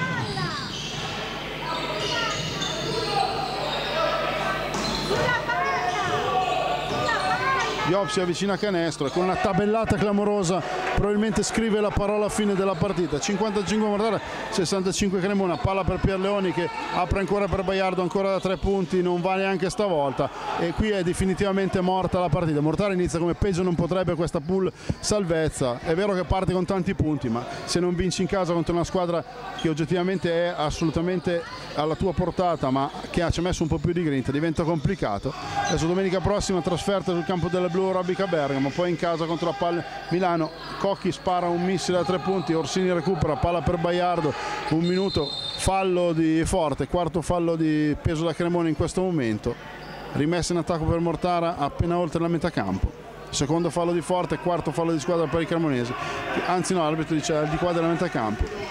Diop si avvicina a canestro e con una tabellata clamorosa probabilmente scrive la parola fine della partita. 55 Mortara, 65 Cremona. Palla per Pierleoni che apre ancora per Baiardo, ancora da 3 punti, non va neanche stavolta e qui è definitivamente morta la partita. Mortara inizia come peggio non potrebbe questa pool salvezza. È vero che parte con tanti punti, ma se non vinci in casa contro una squadra che oggettivamente è assolutamente alla tua portata ma che ci ha messo un po' più di grinta, diventa complicato. Adesso domenica prossima trasferta sul campo della Blu Robica Bergamo, poi in casa contro la Palla Milano. Cocchi spara un missile da 3 punti, Orsini recupera, palla per Baiardo, 1 minuto, fallo di Forte, quarto fallo di peso da Cremona in questo momento. Rimessa in attacco per Mortara appena oltre la metà campo. Secondo fallo di Forte, quarto fallo di squadra per i cremonesi, anzi no, l'arbitro dice al di qua della metà campo.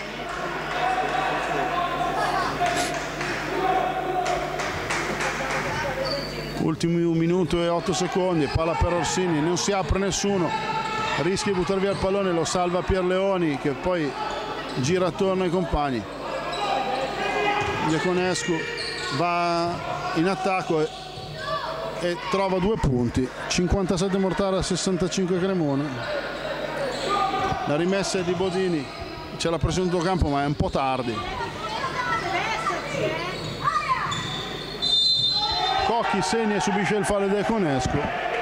Ultimi 1 minuto e 8 secondi, palla per Orsini, non si apre nessuno, rischia di buttare via il pallone, lo salva Pierleoni che poi gira attorno ai compagni. Diaconescu va in attacco e trova 2 punti, 57 Mortara, 65 Cremona. La rimessa è di Bodini, c'è la pressione sul campo ma è un po' tardi. Cocchi segna e subisce il fallo di Diaconescu.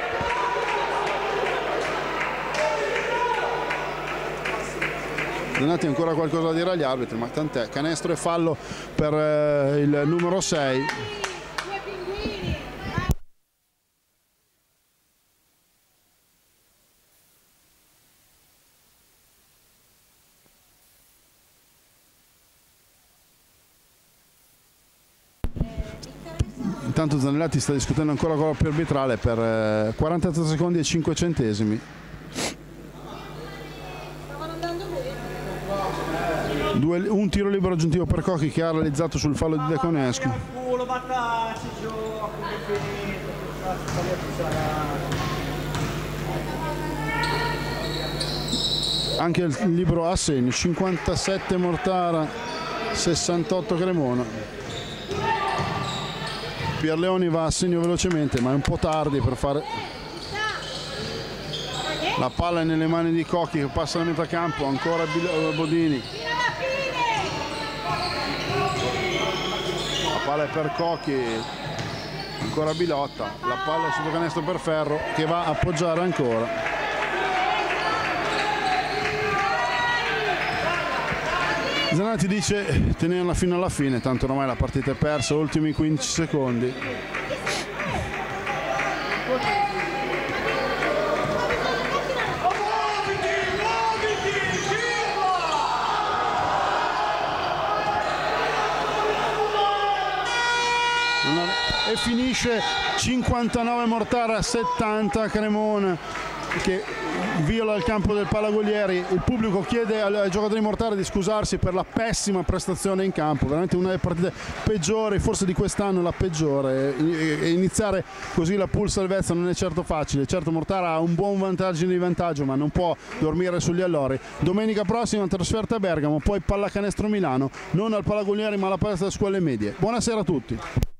Donati ancora qualcosa da dire agli arbitri, ma tant'è, canestro e fallo per il numero 6. Intanto Zanellati sta discutendo ancora con l'oppio arbitrale per 43 secondi e 5 centesimi. Un tiro libero aggiuntivo per Cocchi che ha realizzato sul fallo di Diaconescu. Anche il libero a segno, 57 Mortara, 68 Cremona. Pierleoni va a segno velocemente ma è un po' tardi per fare. La palla è nelle mani di Cocchi che passa la metà campo, ancora Bodini. La palla è per Cocchi, ancora Bilotta, la palla è sotto canestro per Ferro che va a appoggiare ancora. Zanatti dice tenerla fino alla fine, tanto ormai la partita è persa, ultimi 15 secondi. E finisce 59 Mortara, 70 Cremona, che viola il campo del Palaguglieri. Il pubblico chiede ai giocatori di Mortara di scusarsi per la pessima prestazione in campo, veramente una delle partite peggiori, forse di quest'anno la peggiore, e iniziare così la pool salvezza non è certo facile. Certo Mortara ha un buon vantaggio di vantaggio ma non può dormire sugli allori. Domenica prossima trasferta a Bergamo, poi pallacanestro Milano, non al Palaguglieri ma alla palestra delle scuole medie. Buonasera a tutti.